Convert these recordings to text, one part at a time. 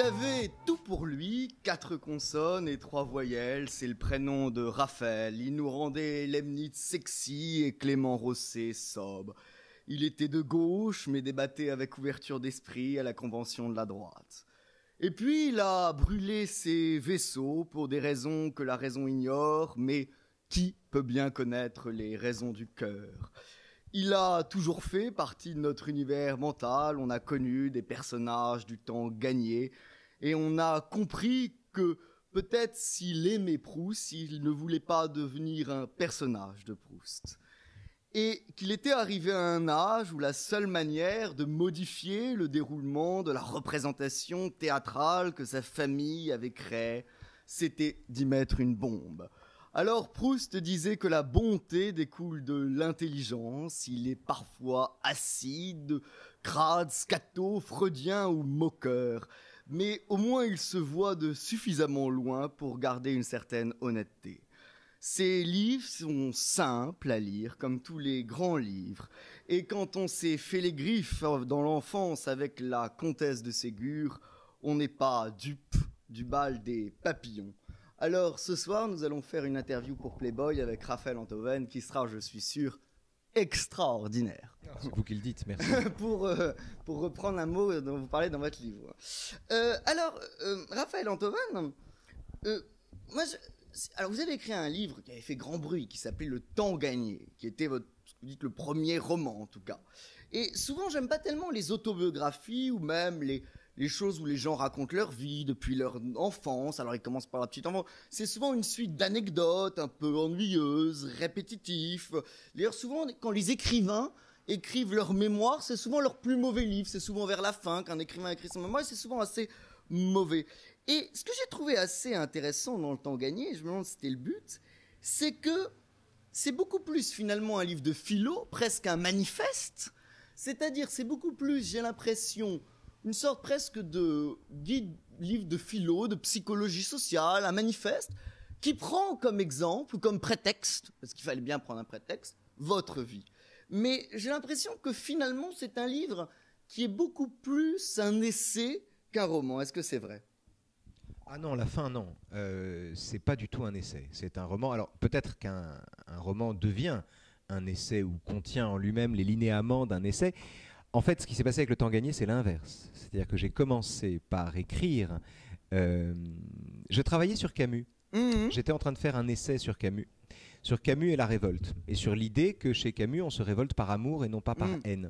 avait tout pour lui, 4 consonnes et 3 voyelles, c'est le prénom de Raphaël. Il nous rendait Leibniz sexy et Clément Rosset sobre. Il était de gauche, mais débattait avec ouverture d'esprit à la convention de la droite. Et puis il a brûlé ses vaisseaux pour des raisons que la raison ignore, mais qui peut bien connaître les raisons du cœur ? Il a toujours fait partie de notre univers mental, on a connu des personnages du temps gagné, et on a compris que peut-être s'il aimait Proust, il ne voulait pas devenir un personnage de Proust. Et qu'il était arrivé à un âge où la seule manière de modifier le déroulement de la représentation théâtrale que sa famille avait créée, c'était d'y mettre une bombe. Alors Proust disait que la bonté découle de l'intelligence, il est parfois acide, crade, scato, freudien ou moqueur, mais au moins il se voit de suffisamment loin pour garder une certaine honnêteté. Ses livres sont simples à lire, comme tous les grands livres, et quand on s'est fait les griffes dans l'enfance avec la comtesse de Ségur, on n'est pas dupe du bal des papillons. Alors, ce soir, nous allons faire une interview pour Playboy avec Raphaël Enthoven, qui sera, je suis sûr, extraordinaire. C'est vous qui le dites, merci. pour reprendre un mot dont vous parlez dans votre livre. Raphaël Enthoven, alors vous avez écrit un livre qui avait fait grand bruit, qui s'appelait Le Temps Gagné, qui était ce que vous dites le premier roman en tout cas. Et souvent, j'aime pas tellement les autobiographies ou même les choses où les gens racontent leur vie depuis leur enfance. Alors ils commencent par la petite enfance. C'est souvent une suite d'anecdotes un peu ennuyeuses, répétitives. D'ailleurs, souvent, quand les écrivains écrivent leur mémoire, c'est souvent leur plus mauvais livre. C'est souvent vers la fin qu'un écrivain écrit son mémoire, et c'est souvent assez mauvais. Et ce que j'ai trouvé assez intéressant dans Le Temps Gagné, je me demande si c'était le but, c'est que c'est beaucoup plus finalement un livre de philo, presque un manifeste. C'est-à-dire, c'est beaucoup plus, j'ai l'impression, une sorte presque de guide, livre de philo, de psychologie sociale, un manifeste, qui prend comme exemple ou comme prétexte, parce qu'il fallait bien prendre un prétexte, votre vie. Mais j'ai l'impression que finalement, c'est un livre qui est beaucoup plus un essai qu'un roman. Est-ce que c'est vrai ? Ah non, la fin, non. C'est pas du tout un essai. C'est un roman. Alors, peut-être qu'un roman devient un essai ou contient en lui-même les linéaments d'un essai. En fait, ce qui s'est passé avec Le Temps Gagné, c'est l'inverse. C'est-à-dire que j'ai commencé par écrire... je travaillais sur Camus. J'étais en train de faire un essai sur Camus et la révolte. Et sur l'idée que chez Camus, on se révolte par amour et non pas par haine.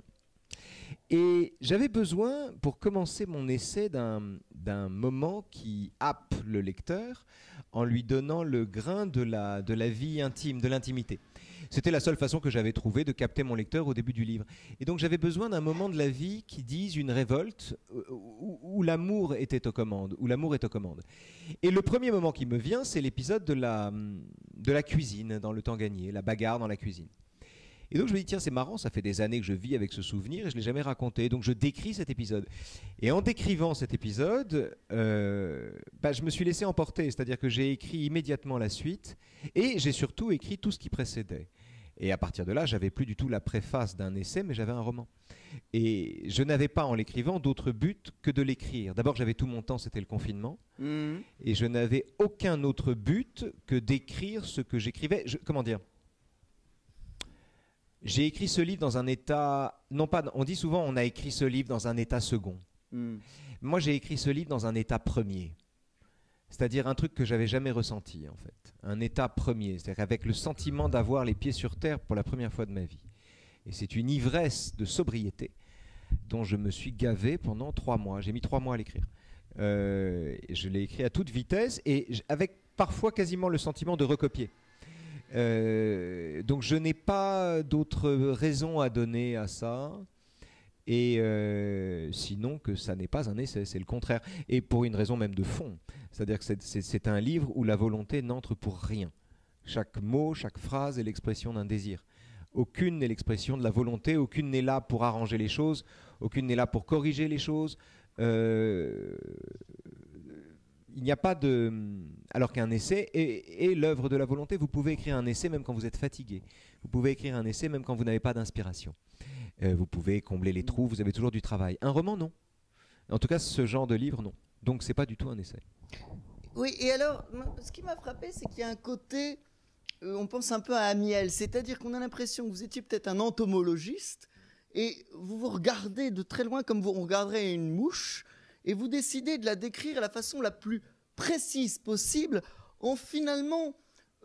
Et j'avais besoin, pour commencer mon essai, d'un moment qui happe le lecteur en lui donnant le grain de la vie intime, de l'intimité. C'était la seule façon que j'avais trouvé de capter mon lecteur au début du livre. Et donc j'avais besoin d'un moment de la vie qui dise une révolte où l'amour était aux commandes, où l'amour est aux commandes. Et le premier moment qui me vient, c'est l'épisode de la cuisine dans Le Temps Gagné, la bagarre dans la cuisine. Et donc je me dis, tiens, c'est marrant, ça fait des années que je vis avec ce souvenir et je ne l'ai jamais raconté. Donc je décris cet épisode. Et en décrivant cet épisode, je me suis laissé emporter. C'est-à-dire que j'ai écrit immédiatement la suite et j'ai surtout écrit tout ce qui précédait. Et à partir de là, j'avais plus du tout la préface d'un essai, mais j'avais un roman. Et je n'avais pas, en l'écrivant, d'autre but que de l'écrire. D'abord, j'avais tout mon temps, c'était le confinement. Et je n'avais aucun autre but que d'écrire ce que j'écrivais. Comment dire ? J'ai écrit ce livre dans un état... Non pas, on dit souvent on a écrit ce livre dans un état second. Moi, j'ai écrit ce livre dans un état premier. C'est-à-dire un truc que j'avais jamais ressenti, en fait. Un état premier, c'est-à-dire avec le sentiment d'avoir les pieds sur terre pour la première fois de ma vie. Et c'est une ivresse de sobriété dont je me suis gavé pendant 3 mois. J'ai mis 3 mois à l'écrire. Je l'ai écrit à toute vitesse et avec parfois quasiment le sentiment de recopier. Donc je n'ai pas d'autre raison à donner à ça et sinon que ça n'est pas un essai, c'est le contraire, et pour une raison même de fond, c'est-à-dire que c'est un livre où la volonté n'entre pour rien. Chaque mot, chaque phrase est l'expression d'un désir. Aucune n'est l'expression de la volonté, aucune n'est là pour arranger les choses, aucune n'est là pour corriger les choses. Il n'y a pas de... Alors qu'un essai est l'œuvre de la volonté. Vous pouvez écrire un essai même quand vous êtes fatigué. Vous pouvez écrire un essai même quand vous n'avez pas d'inspiration. Vous pouvez combler les trous, vous avez toujours du travail. Un roman, non. En tout cas, ce genre de livre, non. Donc c'est pas du tout un essai. Oui, et alors, ce qui m'a frappé, c'est qu'il y a un côté, on pense un peu à Amiel, c'est-à-dire qu'on a l'impression que vous étiez peut-être un entomologiste, et vous vous regardez de très loin comme on regarderait une mouche, et vous décidez de la décrire à la façon la plus précise possible, en finalement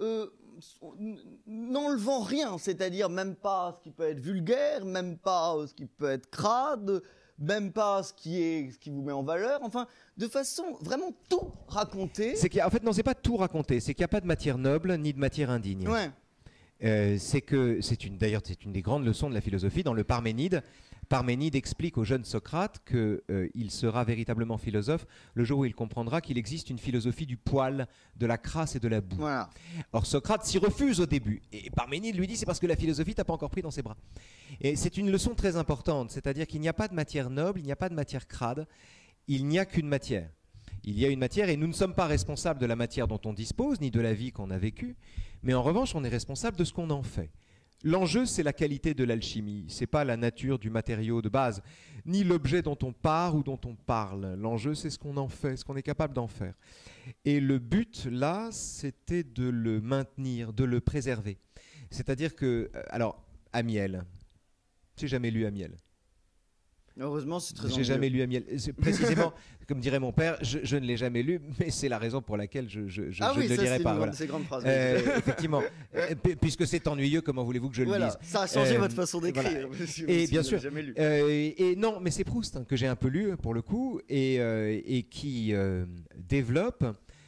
n'enlevant rien, c'est-à-dire même pas ce qui peut être vulgaire, même pas ce qui peut être crade, même pas ce qui vous met en valeur, enfin, de façon vraiment tout raconter. En fait, non, c'est pas tout raconter, c'est qu'il n'y a pas de matière noble ni de matière indigne. Ouais. D'ailleurs, c'est une des grandes leçons de la philosophie dans le Parménide. Parménide explique au jeune Socrate qu'il sera véritablement philosophe le jour où il comprendra qu'il existe une philosophie du poil, de la crasse et de la boue. Voilà. Or, Socrate s'y refuse au début. Et Parménide lui dit c'est parce que la philosophie t'a pas encore pris dans ses bras. Et c'est une leçon très importante, c'est-à-dire qu'il n'y a pas de matière noble, il n'y a pas de matière crade, il n'y a qu'une matière. Il y a une matière et nous ne sommes pas responsables de la matière dont on dispose, ni de la vie qu'on a vécue, mais en revanche, on est responsable de ce qu'on en fait. L'enjeu, c'est la qualité de l'alchimie, c'est pas la nature du matériau de base, ni l'objet dont on part ou dont on parle. L'enjeu, c'est ce qu'on en fait, ce qu'on est capable d'en faire. Et le but, là, c'était de le maintenir, de le préserver. C'est-à-dire que, alors, Amiel, j'ai jamais lu Amiel. Heureusement, c'est très J'ai jamais lu Amiel. Précisément, comme dirait mon père, je ne l'ai jamais lu, mais c'est la raison pour laquelle je ne le lirai pas. Voilà. C'est une grande phrase. Effectivement, puisque c'est ennuyeux, comment voulez-vous que je le lise? Ça a changé votre façon d'écrire. Voilà. Et bien sûr. Et non, mais c'est Proust que j'ai un peu lu pour le coup et qui développe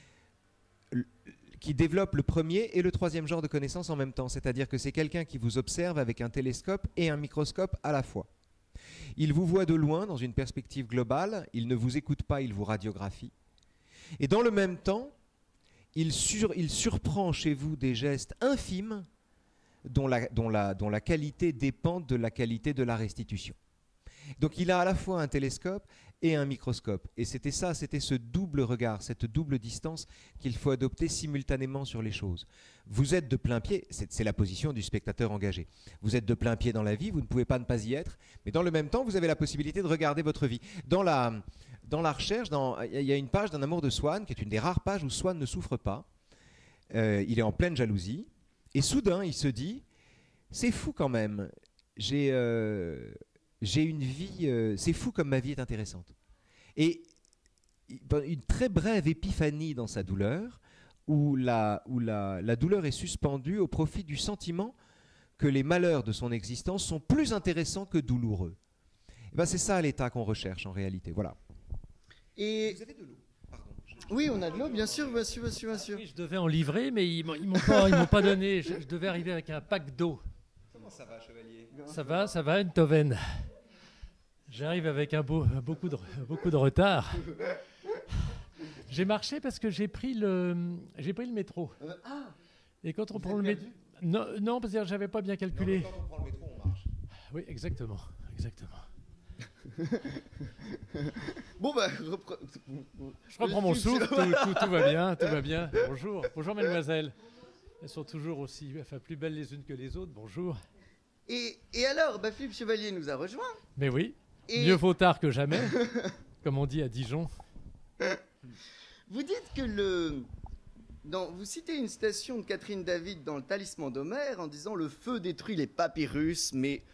le premier et le troisième genre de connaissances en même temps. C'est-à-dire que c'est quelqu'un qui vous observe avec un télescope et un microscope à la fois. Il vous voit de loin dans une perspective globale, il ne vous écoute pas, il vous radiographie. Et dans le même temps, il surprend chez vous des gestes infimes dont la qualité dépend de la qualité de la restitution. Donc il a à la fois un télescope et un microscope. Et c'était ce double regard, cette double distance qu'il faut adopter simultanément sur les choses. Vous êtes de plein pied, c'est la position du spectateur engagé. Vous êtes de plein pied dans la vie, vous ne pouvez pas ne pas y être, mais dans le même temps, vous avez la possibilité de regarder votre vie. Dans la recherche, il y a une page d'un amour de Swann, qui est une des rares pages où Swann ne souffre pas. Il est en pleine jalousie. Et soudain, il se dit, c'est fou quand même, j'ai une vie, c'est fou comme ma vie est intéressante. Et une très brève épiphanie dans sa douleur, où la douleur est suspendue au profit du sentiment que les malheurs de son existence sont plus intéressants que douloureux. Et ben c'est ça l'état qu'on recherche en réalité. Voilà. Et vous avez de l'eau? Pardon. Oui, on a de l'eau, bien sûr. Oui, je devais en livrer, mais ils m'ont pas donné. Je devais arriver avec un pack d'eau. Comment ça va, chevalier? Ça va, une Toven. J'arrive avec beaucoup de retard. J'ai marché parce que j'ai pris le métro. Et quand on prend le métro, non, parce que j'avais pas bien calculé. Non, quand on prend le métro, on marche. Oui, exactement. Bon bah, je reprends mon souffle. Tout va bien. Bonjour, mesdemoiselles. Elles sont toujours plus belles les unes que les autres. Bonjour. Et alors, Philippe Chevalier nous a rejoint. Mais oui. Mieux vaut tard que jamais, comme on dit à Dijon. Vous dites que vous citez une citation de Catherine David dans le Talisman d'Homère en disant le feu détruit les papyrus, mais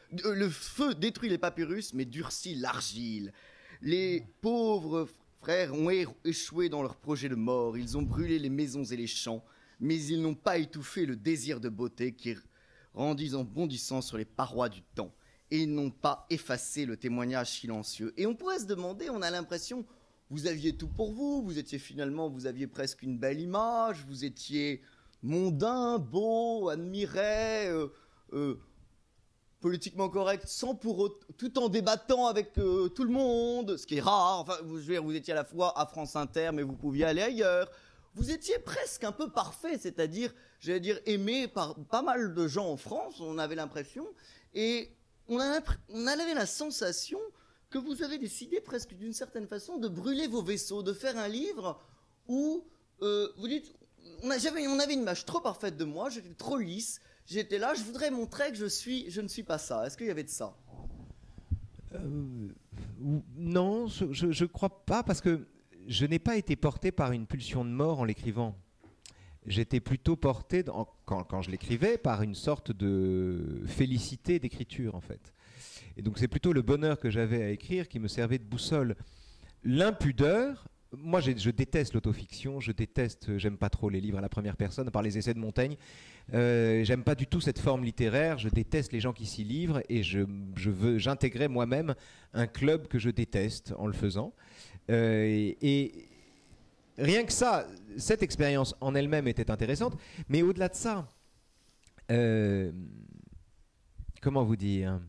durcit l'argile. Les pauvres frères ont échoué dans leur projet de mort. Ils ont brûlé les maisons et les champs, mais ils n'ont pas étouffé le désir de beauté qui rendit en bondissant sur les parois du temps. Et ils n'ont pas effacé le témoignage silencieux. Et on pourrait se demander, on a l'impression, vous aviez tout pour vous, vous aviez presque une belle image, vous étiez mondain, beau, admiré, politiquement correct, tout en débattant avec tout le monde, ce qui est rare. Enfin, vous étiez à la fois à France Inter, mais vous pouviez aller ailleurs. Vous étiez presque un peu parfait, c'est-à-dire, aimé par pas mal de gens en France, on avait l'impression, et on avait la sensation que vous avez décidé presque d'une certaine façon de brûler vos vaisseaux, de faire un livre où vous dites, on avait une image trop parfaite de moi, j'étais trop lisse, j'étais là, je voudrais montrer que je ne suis pas ça. Est-ce qu'il y avait de ça? Non, je crois pas, parce que je n'ai pas été porté par une pulsion de mort en l'écrivant. J'étais plutôt porté, quand je l'écrivais, par une sorte de félicité d'écriture, en fait. Et donc c'est plutôt le bonheur que j'avais à écrire qui me servait de boussole. L'impudeur, moi je déteste l'autofiction, j'aime pas trop les livres à la première personne, à part les essais de Montaigne. J'aime pas du tout cette forme littéraire, je déteste les gens qui s'y livrent et j'intégrais moi-même un club que je déteste en le faisant. Et rien que ça, cette expérience en elle-même était intéressante, mais au-delà de ça, comment vous dire,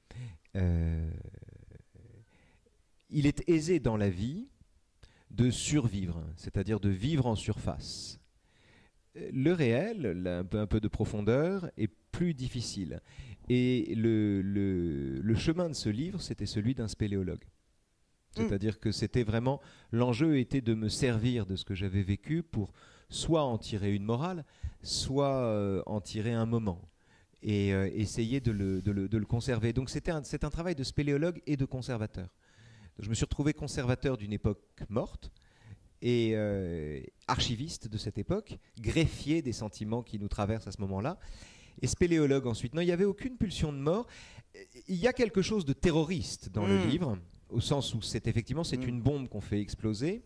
il est aisé dans la vie de survivre, c'est-à-dire de vivre en surface. Le réel, un peu de profondeur, est plus difficile. Et le chemin de ce livre, c'était celui d'un spéléologue. C'est-à-dire que c'était vraiment, l'enjeu était de me servir de ce que j'avais vécu pour soit en tirer une morale, soit en tirer un moment et essayer de le conserver. Donc c'est un travail de spéléologue et de conservateur. Je me suis retrouvé conservateur d'une époque morte et archiviste de cette époque, greffier des sentiments qui nous traversent à ce moment-là, et spéléologue ensuite. Non, il n'y avait aucune pulsion de mort. Il y a quelque chose de terroriste dans le livre, au sens où c'est une bombe qu'on fait exploser.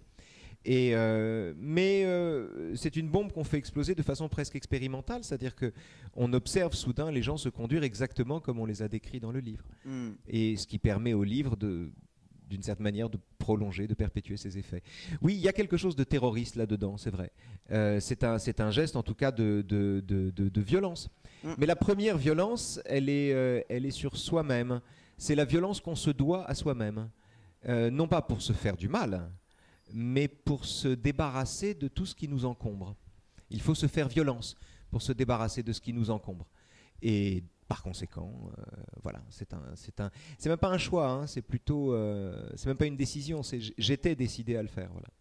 Mais c'est une bombe qu'on fait exploser de façon presque expérimentale, c'est-à-dire qu'on observe soudain les gens se conduire exactement comme on les a décrits dans le livre. Et ce qui permet au livre d'une certaine manière de prolonger, de perpétuer ses effets. Oui, il y a quelque chose de terroriste là-dedans, c'est vrai. C'est un geste en tout cas de violence. Mais la première violence, elle est sur soi-même. C'est la violence qu'on se doit à soi-même. Non pas pour se faire du mal, mais pour se débarrasser de tout ce qui nous encombre. Il faut se faire violence pour se débarrasser de ce qui nous encombre. Et par conséquent, voilà, c'est même pas un choix, hein, c'est plutôt, c'est même pas une décision, j'étais décidé à le faire, voilà.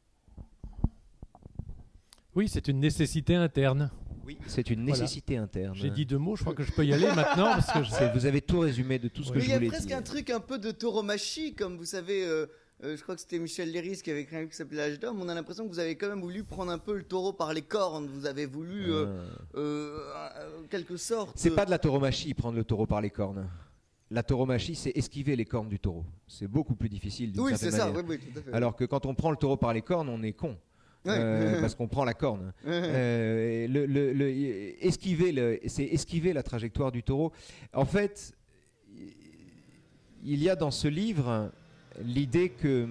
Oui, c'est une nécessité interne. Oui, c'est une nécessité interne. J'ai dit 2 mots, je crois que je peux y aller maintenant. Parce que vous avez tout résumé de tout ce que je voulais dire. Il y a presque un truc un peu de tauromachie, comme vous savez, je crois que c'était Michel Léris qui avait écrit un livre qui s'appelait L'âge d'homme. On a l'impression que vous avez quand même voulu prendre un peu le taureau par les cornes. Vous avez voulu, quelque sorte... C'est pas de la tauromachie, prendre le taureau par les cornes. La tauromachie, c'est esquiver les cornes du taureau. C'est beaucoup plus difficile d'une certaine manière. Oui, tout à fait. Alors que quand on prend le taureau par les cornes, on est con. Parce qu'on prend la corne. C'est esquiver la trajectoire du taureau. En fait, il y a dans ce livre l'idée que,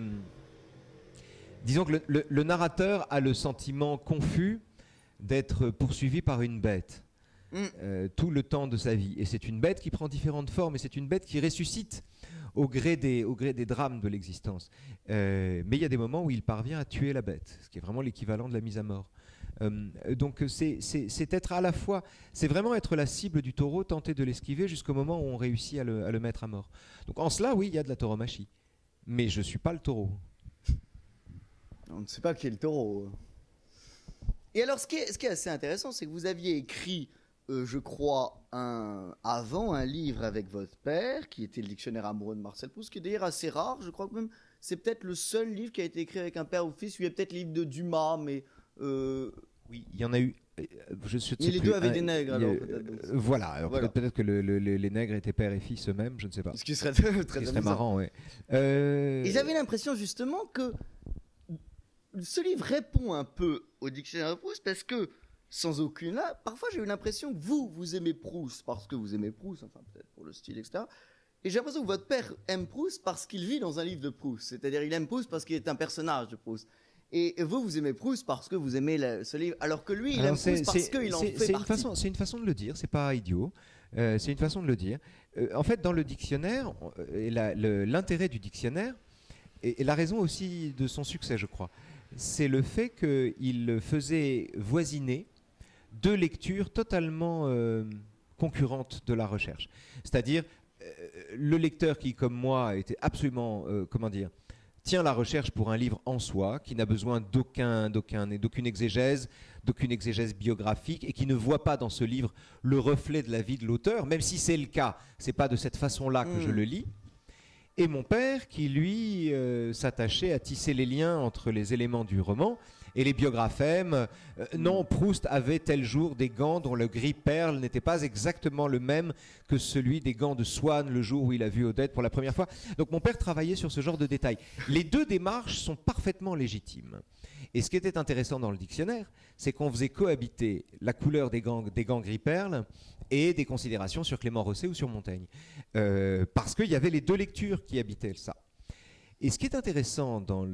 disons que le narrateur a le sentiment confus d'être poursuivi par une bête tout le temps de sa vie. Et c'est une bête qui prend différentes formes, et c'est une bête qui ressuscite au gré des drames de l'existence. Mais il y a des moments où il parvient à tuer la bête, ce qui est vraiment l'équivalent de la mise à mort. Donc c'est être à la fois, c'est vraiment être la cible du taureau, tenter de l'esquiver jusqu'au moment où on réussit à le mettre à mort. Donc en cela, oui, il y a de la tauromachie. Mais je ne suis pas le taureau. On ne sait pas qui est le taureau. Et alors, ce qui est assez intéressant, c'est que vous aviez écrit, je crois, avant un livre avec votre père, qui était le dictionnaire amoureux de Marcel Proust, qui est d'ailleurs assez rare. Je crois que même c'est peut-être le seul livre qui a été écrit avec un père ou fils. Il y a peut-être le livre de Dumas, mais... Oui, il y en a eu... Mais les deux avaient des nègres, alors peut-être. Voilà, alors peut-être que les nègres étaient père et fils eux-mêmes, je ne sais pas. Ce qui serait très marrant, oui. Et j'avais l'impression justement que ce livre répond un peu au dictionnaire de Proust, parce que, sans aucune là, parfois j'ai eu l'impression que vous aimez Proust parce que vous aimez Proust, enfin peut-être pour le style, etc. Et j'ai l'impression que votre père aime Proust parce qu'il vit dans un livre de Proust. C'est-à-dire il aime Proust parce qu'il est un personnage de Proust. Et vous aimez Proust parce que vous aimez ce livre, alors que lui, il aime Proust parce qu'il en fait partie. C'est une façon de le dire, c'est pas idiot. C'est une façon de le dire. En fait, dans le dictionnaire, l'intérêt du dictionnaire, et la raison aussi de son succès, je crois, c'est le fait qu'il faisait voisiner 2 lectures totalement concurrentes de la recherche. C'est-à-dire, le lecteur qui, comme moi, était absolument, tient la recherche pour un livre en soi, qui n'a besoin d'aucune exégèse biographique, et qui ne voit pas dans ce livre le reflet de la vie de l'auteur, même si c'est le cas, c'est pas de cette façon-là que je le lis. et mon père qui, lui, s'attachait à tisser les liens entre les éléments du roman et les biographèmes. Non, Proust avait tel jour des gants dont le gris perle n'était pas exactement le même que celui des gants de Swann le jour où il a vu Odette pour la première fois. Donc mon père travaillait sur ce genre de détails. Les deux démarches sont parfaitement légitimes. Et ce qui était intéressant dans le dictionnaire, c'est qu'on faisait cohabiter la couleur des gants gris perle et des considérations sur Clément Rosset ou sur Montaigne. Parce qu'il y avait les deux lectures qui habitaient ça. Et ce qui est intéressant dans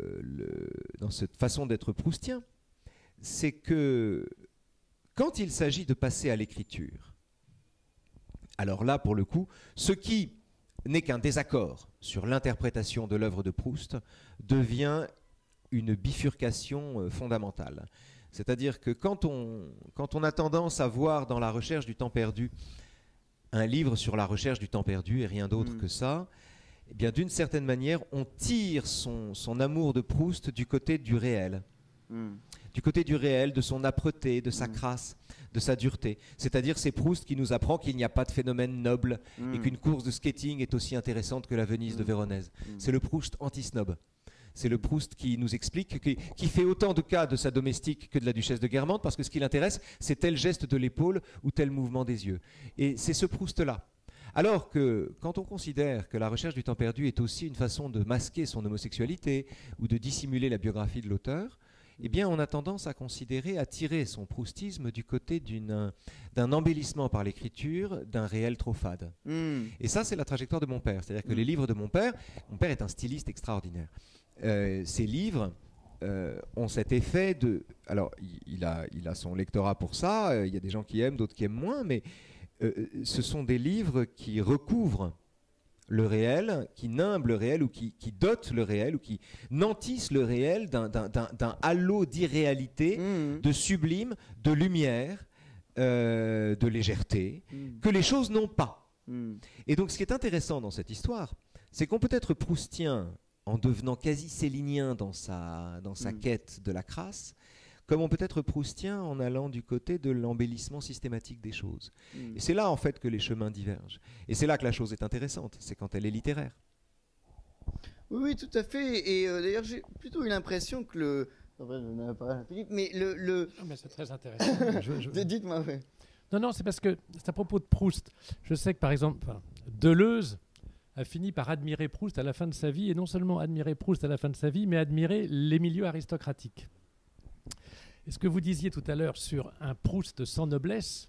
cette façon d'être proustien, c'est que quand il s'agit de passer à l'écriture, alors là, pour le coup, ce qui n'est qu'un désaccord sur l'interprétation de l'œuvre de Proust devient une bifurcation fondamentale. C'est-à-dire que quand on a tendance à voir dans La recherche du temps perdu un livre sur la recherche du temps perdu et rien d'autre que ça, eh bien, d'une certaine manière, on tire son amour de Proust du côté du réel. Du côté du réel, de son âpreté, de sa crasse, de sa dureté. C'est-à-dire, c'est Proust qui nous apprend qu'il n'y a pas de phénomène noble et qu'une course de skating est aussi intéressante que la Venise de Véronèse. C'est le Proust anti-snob. C'est le Proust qui nous explique, qui fait autant de cas de sa domestique que de la duchesse de Guermantes, parce que ce qui l'intéresse, c'est tel geste de l'épaule ou tel mouvement des yeux. Et c'est ce Proust-là. Alors que quand on considère que La recherche du temps perdu est aussi une façon de masquer son homosexualité ou de dissimuler la biographie de l'auteur, eh bien on a tendance à considérer, à tirer son proustisme du côté d'un embellissement par l'écriture, d'un réel trop fade. Et ça, c'est la trajectoire de mon père. C'est-à-dire que les livres de mon père est un styliste extraordinaire. Ces livres ont cet effet de... Alors, il a son lectorat pour ça, il y a des gens qui aiment, d'autres qui aiment moins, mais ce sont des livres qui recouvrent le réel, qui nimblent le réel ou qui dotent le réel ou qui nantissent le réel d'un halo d'irréalité, de sublime, de lumière, de légèreté, que les choses n'ont pas. Et donc ce qui est intéressant dans cette histoire, c'est qu'on peut être proustien en devenant quasi célinien dans sa quête de la crasse, comme on peut être proustien en allant du côté de l'embellissement systématique des choses. Et c'est là en fait que les chemins divergent. Et c'est là que la chose est intéressante, c'est quand elle est littéraire. Oui, tout à fait. Et d'ailleurs, j'ai plutôt eu l'impression que le... Enfin, je n'avais pas Philippe, mais le... Non, mais c'est très intéressant. Dites-moi, oui. Non, c'est parce que c'est à propos de Proust. Je sais que par exemple, Deleuze a fini par admirer Proust à la fin de sa vie, et non seulement admirer Proust à la fin de sa vie, mais admirer les milieux aristocratiques. Et ce que vous disiez tout à l'heure sur un Proust sans noblesse,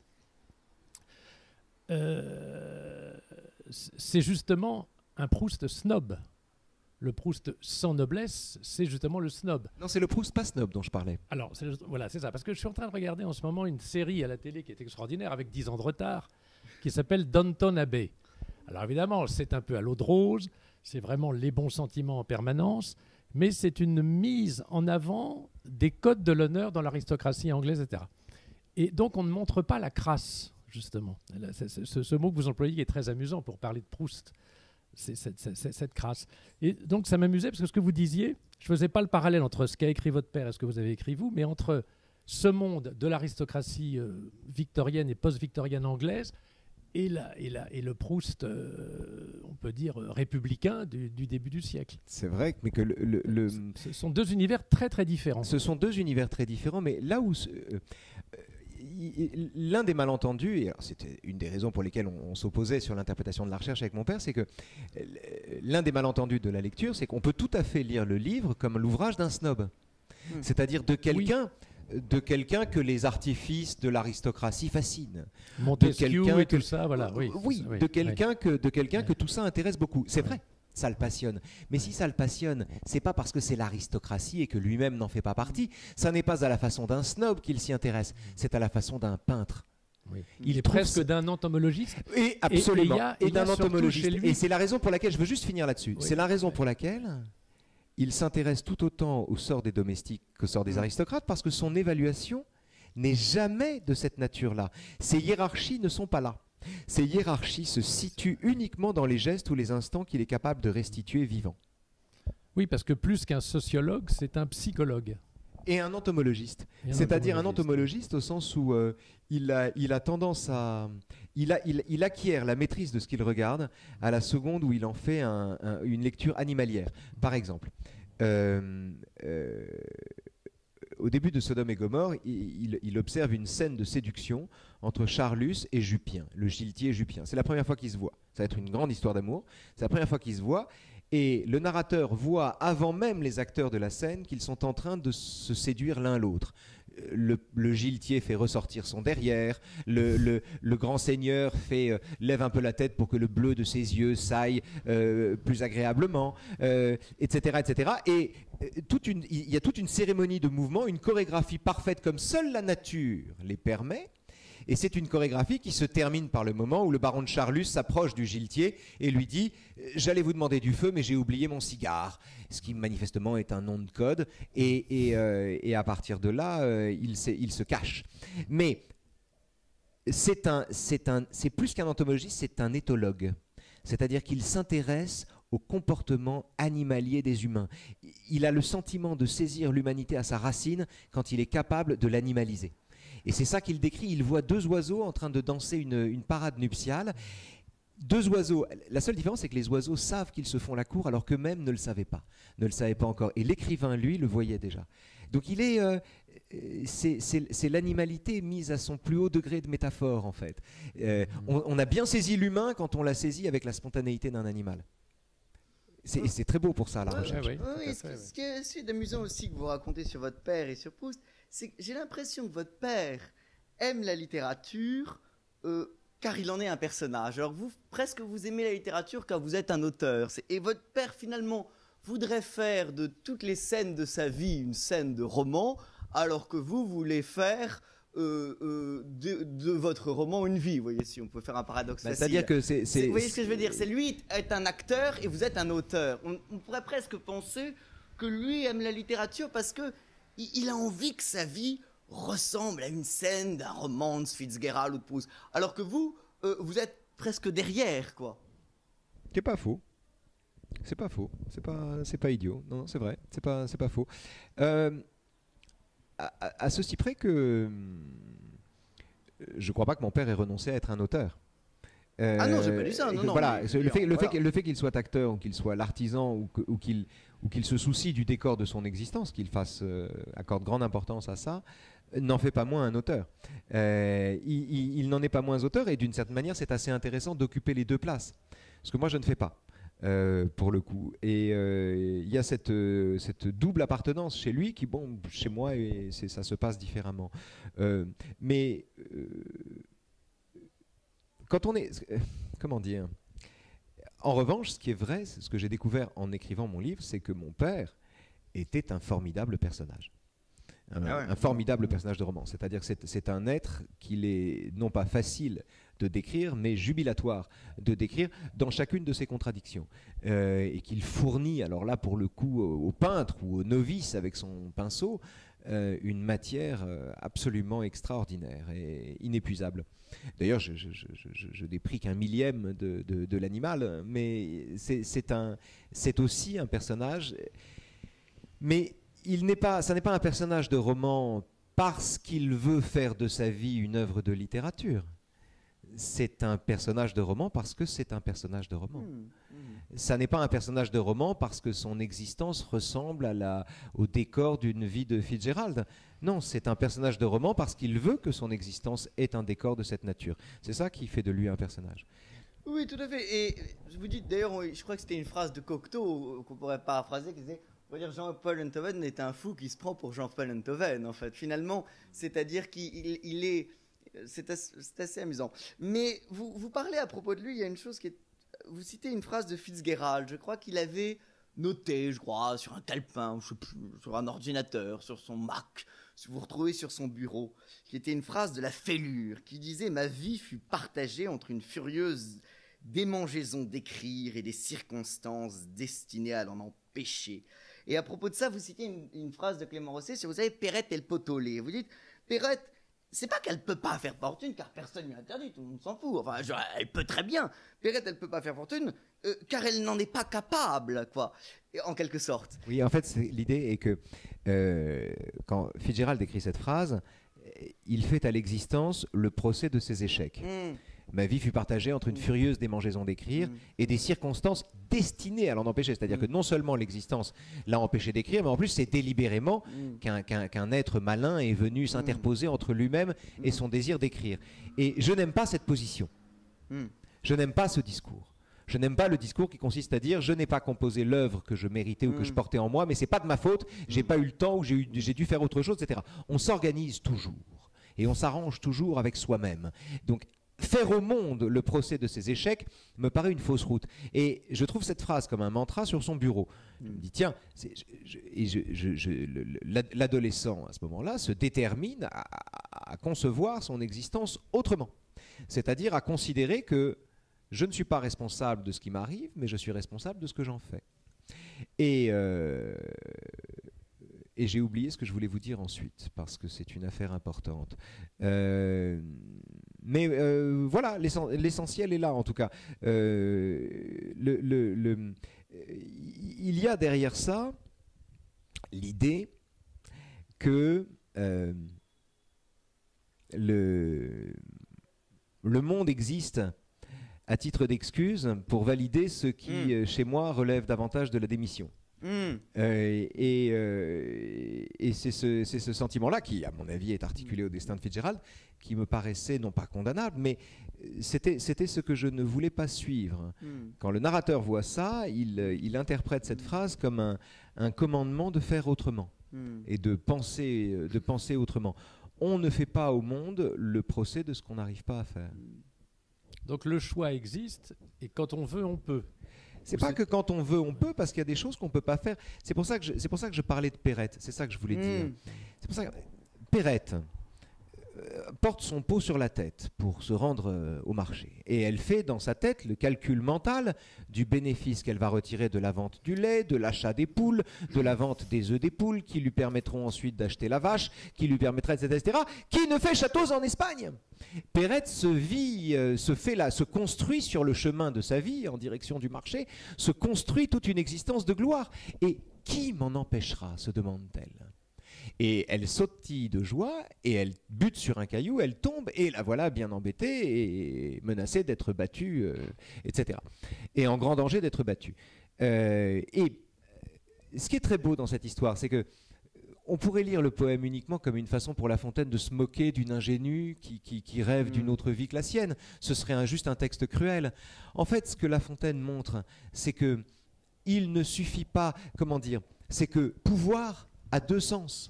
c'est justement un Proust snob. Le Proust sans noblesse, c'est justement le snob. Non, c'est le Proust pas snob dont je parlais. Alors, voilà, c'est ça. Parce que je suis en train de regarder en ce moment une série à la télé qui est extraordinaire, avec 10 ans de retard, qui s'appelle Downton Abbey. Alors évidemment, c'est un peu à l'eau de rose, c'est vraiment les bons sentiments en permanence, mais c'est une mise en avant des codes de l'honneur dans l'aristocratie anglaise, etc. Et donc on ne montre pas la crasse, justement. Ce mot que vous employez est très amusant pour parler de Proust, c'est cette crasse. Et donc ça m'amusait parce que ce que vous disiez, je ne faisais pas le parallèle entre ce qu'a écrit votre père et ce que vous avez écrit vous, mais entre ce monde de l'aristocratie victorienne et post-victorienne anglaise et le Proust, on peut dire, républicain du début du siècle. C'est vrai, mais que ce sont deux univers très très différents. Ce sont deux univers très différents, mais là où l'un des malentendus, et c'était une des raisons pour lesquelles on s'opposait sur l'interprétation de la recherche avec mon père, c'est que l'un des malentendus de la lecture, c'est qu'on peut tout à fait lire le livre comme l'ouvrage d'un snob, c'est-à-dire de quelqu'un... de quelqu'un que les artifices de l'aristocratie fascinent. Montesquieu et tout ça, voilà. Oui, de quelqu'un que tout ça intéresse beaucoup. C'est vrai, ça le passionne. Mais si ça le passionne, c'est pas parce que c'est l'aristocratie et que lui-même n'en fait pas partie. Ça n'est pas à la façon d'un snob qu'il s'y intéresse, c'est à la façon d'un peintre. Oui. Il est presque d'un entomologiste. Et absolument, et d'un entomologiste. Et c'est la raison pour laquelle, je veux juste finir là-dessus, c'est la raison pour laquelle... il s'intéresse tout autant au sort des domestiques qu'au sort des aristocrates parce que son évaluation n'est jamais de cette nature-là. Ces hiérarchies ne sont pas là. Ces hiérarchies se situent uniquement dans les gestes ou les instants qu'il est capable de restituer vivants. Oui, parce que plus qu'un sociologue, c'est un psychologue. Et un entomologiste. C'est-à-dire un entomologiste au sens où il a tendance à... Il acquiert la maîtrise de ce qu'il regarde à la seconde où il en fait une lecture animalière. Par exemple, au début de Sodome et Gomorrhe, il observe une scène de séduction entre Charlus et Jupien, le giletier Jupien. C'est la première fois qu'ils se voient. Ça va être une grande histoire d'amour. C'est la première fois qu'ils se voient. Et le narrateur voit, avant même les acteurs de la scène, qu'ils sont en train de se séduire l'un l'autre. Le giletier fait ressortir son derrière, le grand seigneur lève un peu la tête pour que le bleu de ses yeux s'aille plus agréablement, etc., etc. Et il y a toute une cérémonie de mouvement, une chorégraphie parfaite comme seule la nature les permet. Et c'est une chorégraphie qui se termine par le moment où le baron de Charlus s'approche du giletier et lui dit « J'allais vous demander du feu, mais j'ai oublié mon cigare », ce qui manifestement est un nom de code. Et à partir de là, il se cache. Mais c'est plus qu'un entomologiste, c'est un éthologue. C'est-à-dire qu'il s'intéresse au comportement animalier des humains. Il a le sentiment de saisir l'humanité à sa racine quand il est capable de l'animaliser. Et c'est ça qu'il décrit. Il voit deux oiseaux en train de danser une parade nuptiale. Deux oiseaux. La seule différence, c'est que les oiseaux savent qu'ils se font la cour alors qu'eux-mêmes ne le savaient pas encore. Et l'écrivain, lui, le voyait déjà. Donc c'est l'animalité mise à son plus haut degré de métaphore, en fait. On a bien saisi l'humain quand on l'a saisi avec la spontanéité d'un animal. C'est très beau pour ça, la recherche. Oui, ce qui est amusant aussi que vous racontez sur votre père et sur Proust, c'est que j'ai l'impression que votre père aime la littérature car il en est un personnage. Alors vous aimez la littérature car vous êtes un auteur. Et votre père finalement voudrait faire de toutes les scènes de sa vie une scène de roman, alors que vous voulez faire de votre roman une vie. Vous voyez, si on peut faire un paradoxe facile. C'est-à-dire que vous voyez ce que je veux dire? C'est lui est un acteur et vous êtes un auteur. On pourrait presque penser que lui aime la littérature parce que il a envie que sa vie ressemble à une scène d'un roman de Fitzgerald ou de Proust. Alors que vous êtes presque derrière, quoi. C'est pas faux. C'est pas faux. C'est pas idiot. Non, c'est vrai. C'est pas faux. À ceci près que je crois pas que mon père ait renoncé à être un auteur. Ah non, j'ai pas dit ça. Non, voilà, mais, le fait qu'il soit acteur ou qu'il soit l'artisan ou qu'il se soucie du décor de son existence, qu'il accorde grande importance à ça, n'en fait pas moins un auteur. Il n'en est pas moins auteur et d'une certaine manière, c'est assez intéressant d'occuper les deux places. Ce que moi, je ne fais pas. Pour le coup. Et il y a cette double appartenance chez lui qui, bon, chez moi, ça se passe différemment. Mais quand on est... Comment dire? En revanche, ce qui est vrai, ce que j'ai découvert en écrivant mon livre, c'est que mon père était un formidable personnage. Un formidable personnage de roman. C'est-à-dire que c'est un être qu'il est non pas facile de décrire, mais jubilatoire de décrire dans chacune de ses contradictions. Et qu'il fournit, alors là pour le coup, au peintre ou au novice avec son pinceau, une matière absolument extraordinaire et inépuisable. D'ailleurs, je n'ai pris qu'un millième de l'animal, mais c'est aussi un personnage. Mais ça n'est pas un personnage de roman parce qu'il veut faire de sa vie une œuvre de littérature. C'est un personnage de roman parce que c'est un personnage de roman. Ça n'est pas un personnage de roman parce que son existence ressemble au décor d'une vie de Fitzgerald. Non, c'est un personnage de roman parce qu'il veut que son existence ait un décor de cette nature. C'est ça qui fait de lui un personnage. Oui, tout à fait. Et je vous dis, d'ailleurs, je crois que c'était une phrase de Cocteau qu'on pourrait paraphraser qui disait... On va dire Jean-Paul Enthoven est un fou qui se prend pour Jean-Paul Enthoven, en fait, finalement. C'est-à-dire qu'il est... C'est assez amusant. Mais vous parlez à propos de lui, il y a une chose qui est... Vous citez une phrase de Fitzgerald. Je crois qu'il avait noté, sur un calepin, je sais plus, sur un ordinateur, sur son Mac, si vous retrouvez sur son bureau, qui était une phrase de la Fêlure, qui disait « Ma vie fut partagée entre une furieuse démangeaison d'écrire et des circonstances destinées à l'en empêcher. » Et à propos de ça, vous citez une phrase de Clément Rosset sur, vous savez, Perrette et le pot au lait. Vous dites, Perrette, c'est pas qu'elle peut pas faire fortune, car personne lui interdit, tout le monde s'en fout. Enfin, elle peut très bien. Perrette, elle peut pas faire fortune, car elle n'en est pas capable, quoi, en quelque sorte. Oui, en fait, l'idée est que quand Fitzgerald écrit cette phrase, il fait à l'existence le procès de ses échecs. Ma vie fut partagée entre une furieuse démangeaison d'écrire et des circonstances destinées à l'en empêcher. C'est-à-dire que non seulement l'existence l'a empêché d'écrire, mais en plus c'est délibérément qu'un être malin est venu s'interposer entre lui-même et son désir d'écrire. Et je n'aime pas cette position. Je n'aime pas ce discours. Je n'aime pas le discours qui consiste à dire je n'ai pas composé l'œuvre que je méritais ou que je portais en moi, mais c'est pas de ma faute, j'ai pas eu le temps ou j'ai dû faire autre chose, etc. On s'organise toujours et on s'arrange toujours avec soi-même. Donc faire au monde le procès de ses échecs me paraît une fausse route. Et je trouve cette phrase comme un mantra sur son bureau. Je me dis, tiens, l'adolescent à ce moment-là se détermine à concevoir son existence autrement. C'est-à-dire à considérer que je ne suis pas responsable de ce qui m'arrive, mais je suis responsable de ce que j'en fais. Et j'ai oublié ce que je voulais vous dire ensuite, parce que c'est une affaire importante. Mais voilà, l'essentiel est là, en tout cas. Il y a derrière ça l'idée que le monde existe à titre d'excuse pour valider ce qui, chez moi, relève davantage de la démission. Et c'est ce sentiment-là qui, à mon avis, est articulé au destin de Fitzgerald, qui me paraissait non pas condamnable, mais c'était ce que je ne voulais pas suivre. Quand le narrateur voit ça, il interprète cette phrase comme un commandement de faire autrement et de penser autrement. On ne fait pas au monde le procès de ce qu'on n'arrive pas à faire. Donc le choix existe, et quand on veut, on peut. C'est pas que quand on veut, on peut, parce qu'il y a des choses qu'on ne peut pas faire. C'est pour ça que je parlais de Perrette. C'est ça que je voulais dire. C'est pour ça que Perrette porte son pot sur la tête pour se rendre au marché. Et elle fait dans sa tête le calcul mental du bénéfice qu'elle va retirer de la vente du lait, de l'achat des poules, de la vente des œufs des poules, qui lui permettront ensuite d'acheter la vache, qui lui permettra, etc., qui ne fait châteaux en Espagne. Perrette se construit sur le chemin de sa vie en direction du marché, se construit toute une existence de gloire. Et qui m'en empêchera, se demande-t-elle. Et elle sautille de joie et elle bute sur un caillou, elle tombe et la voilà bien embêtée et menacée d'être battue, etc. Et en grand danger d'être battue. Et ce qui est très beau dans cette histoire, c'est que on pourrait lire le poème uniquement comme une façon pour La Fontaine de se moquer d'une ingénue qui rêve d'une autre vie que la sienne. Ce serait juste un texte cruel. En fait, ce que La Fontaine montre, c'est que il ne suffit pas, comment dire, c'est que pouvoir a deux sens.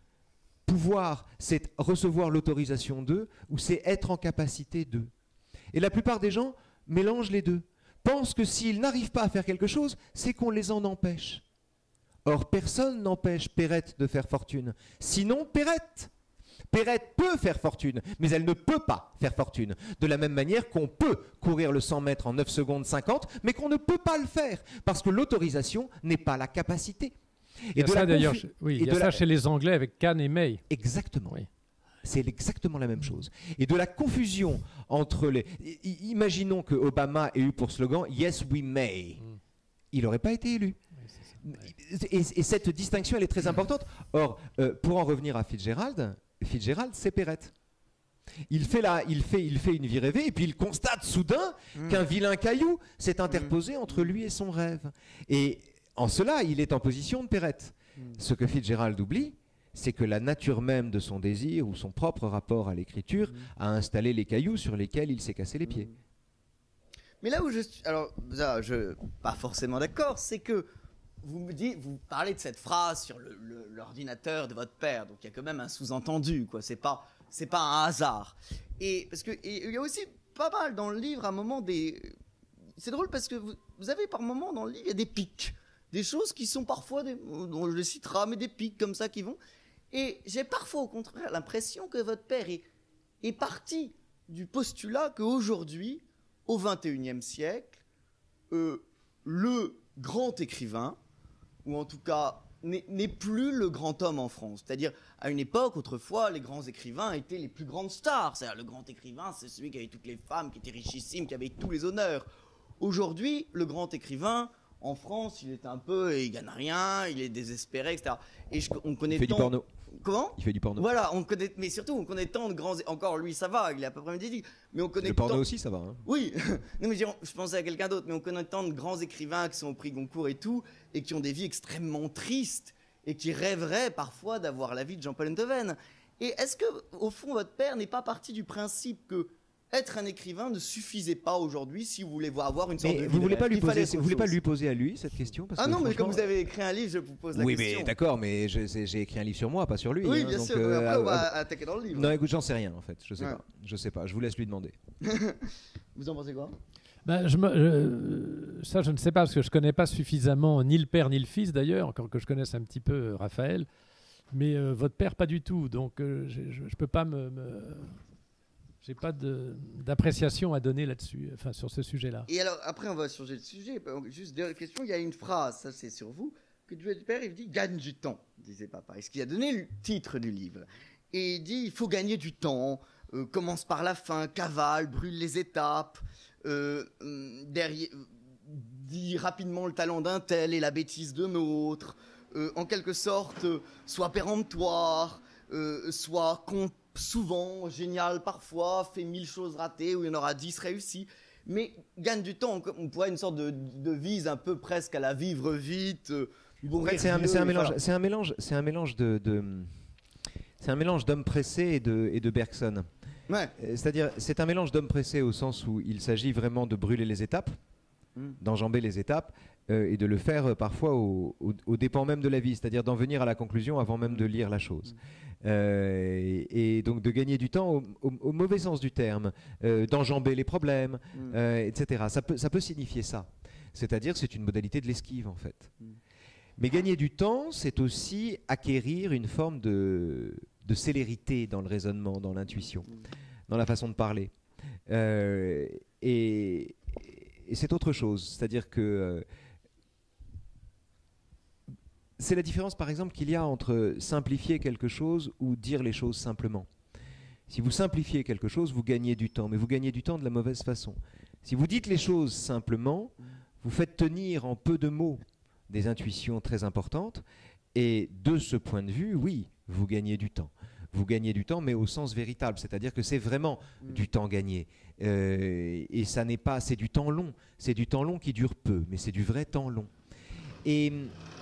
Pouvoir, c'est recevoir l'autorisation d'eux, ou c'est être en capacité d'eux. Et la plupart des gens mélangent les deux. Pensent que s'ils n'arrivent pas à faire quelque chose, c'est qu'on les en empêche. Or, personne n'empêche Perrette de faire fortune. Sinon, Perrette peut faire fortune, mais elle ne peut pas faire fortune. De la même manière qu'on peut courir le 100 mètres en 9 secondes 50, mais qu'on ne peut pas le faire, parce que l'autorisation n'est pas la capacité. Et de ça d'ailleurs, oui, il y a ça chez les Anglais avec Kahn et May. Exactement. Oui. C'est exactement la même chose. Et de la confusion entre les... Imaginons que Obama ait eu pour slogan « Yes, we may ». Il n'aurait pas été élu. Et cette distinction, elle est très importante. Or, pour en revenir à Fitzgerald, c'est Perrette. Il fait une vie rêvée et puis il constate soudain qu'un vilain caillou s'est interposé entre lui et son rêve. Et en cela, il est en position de Perrette. Ce que Fitzgerald oublie, c'est que la nature même de son désir ou son propre rapport à l'écriture a installé les cailloux sur lesquels il s'est cassé les pieds. Mais là où je suis... Alors, ça, je pas forcément d'accord, c'est que vous parlez de cette phrase sur l'ordinateur de votre père, donc il y a quand même un sous-entendu, quoi. C'est pas un hasard. Et parce que il y a aussi pas mal dans le livre, à un moment c'est drôle parce que vous avez par moment dans le livre, il y a des pics. Des choses qui sont parfois, dont je les citerai, mais des pics comme ça qui vont. Et j'ai parfois, au contraire, l'impression que votre père est parti du postulat qu'aujourd'hui, au XXIe siècle, le grand écrivain, ou en tout cas n'est plus le grand homme en France. C'est-à-dire, à une époque, autrefois, les grands écrivains étaient les plus grandes stars. C'est-à-dire, le grand écrivain, c'est celui qui avait toutes les femmes, qui était richissime, qui avait tous les honneurs. Aujourd'hui, le grand écrivain, en France, il gagne rien, il est désespéré, etc. Et on connaît Il fait du porno. Comment ? Il fait du porno. Voilà, mais surtout, on connaît tant de grands... Encore, lui, ça va, il est à peu près médiatique. Mais on connaît Le porno aussi, ça va. Hein. Oui, non, mais je pensais à quelqu'un d'autre, mais on connaît tant de grands écrivains qui sont au prix Goncourt et tout, et qui ont des vies extrêmement tristes, et qui rêveraient parfois d'avoir la vie de Jean-Paul Enthoven. Et est-ce que, au fond, votre père n'est pas parti du principe que être un écrivain ne suffisait pas aujourd'hui si vous voulez avoir une sorte de vie vous voulez pas lui poser, vous voulez pas lui poser à lui cette question parce Ah que non, mais comme vous avez écrit un livre, je vous pose la question. Oui, mais d'accord, mais j'ai écrit un livre sur moi, pas sur lui. Oui, hein, bien donc, sûr. Après, on va attaquer dans le livre. Non, écoute, j'en sais rien en fait. Je sais Ouais. pas. Je sais pas. Je vous laisse lui demander. Vous en pensez quoi ? Ben, ça, je ne sais pas, parce que je ne connais pas suffisamment ni le père ni le fils, d'ailleurs, encore que je connaisse un petit peu Raphaël. Mais votre père, pas du tout. Donc, je ne peux pas j'ai pas d'appréciation à donner là-dessus, enfin, sur ce sujet-là. Et alors, après, on va changer de sujet. Juste deux questions. Il y a une phrase, ça c'est sur vous, que du père, il dit « gagne du temps », disait papa. Et ce qui a donné le titre du livre. Et il dit « il faut gagner du temps, commence par la fin, cavale, brûle les étapes, dit rapidement le talent d'un tel et la bêtise d'un autre, en quelque sorte, soit péremptoire, soit souvent, génial parfois, fait 1000 choses ratées où il y en aura 10 réussies, mais gagne du temps, on pourrait une sorte de devise un peu presque à la vivre vite. En fait, c'est un mélange d'homme pressé et de Bergson. Ouais. C'est-à-dire, c'est un mélange d'homme pressé au sens où il s'agit vraiment de brûler les étapes, d'enjamber les étapes, et de le faire parfois au dépens même de la vie, c'est-à-dire d'en venir à la conclusion avant même de lire la chose. Et donc de gagner du temps au mauvais sens du terme, d'enjamber les problèmes, etc. Ça peut signifier ça. C'est-à-dire que c'est une modalité de l'esquive en fait. Mais gagner du temps, c'est aussi acquérir une forme de célérité dans le raisonnement, dans l'intuition, dans la façon de parler. Et c'est autre chose. C'est-à-dire que c'est la différence, par exemple, qu'il y a entre simplifier quelque chose ou dire les choses simplement. Si vous simplifiez quelque chose, vous gagnez du temps, mais vous gagnez du temps de la mauvaise façon. Si vous dites les choses simplement, vous faites tenir en peu de mots des intuitions très importantes, et de ce point de vue, oui, vous gagnez du temps. Vous gagnez du temps, mais au sens véritable, c'est-à-dire que c'est vraiment du temps gagné. Et ça n'est pas, c'est du temps long. C'est du temps long qui dure peu, mais c'est du vrai temps long. Et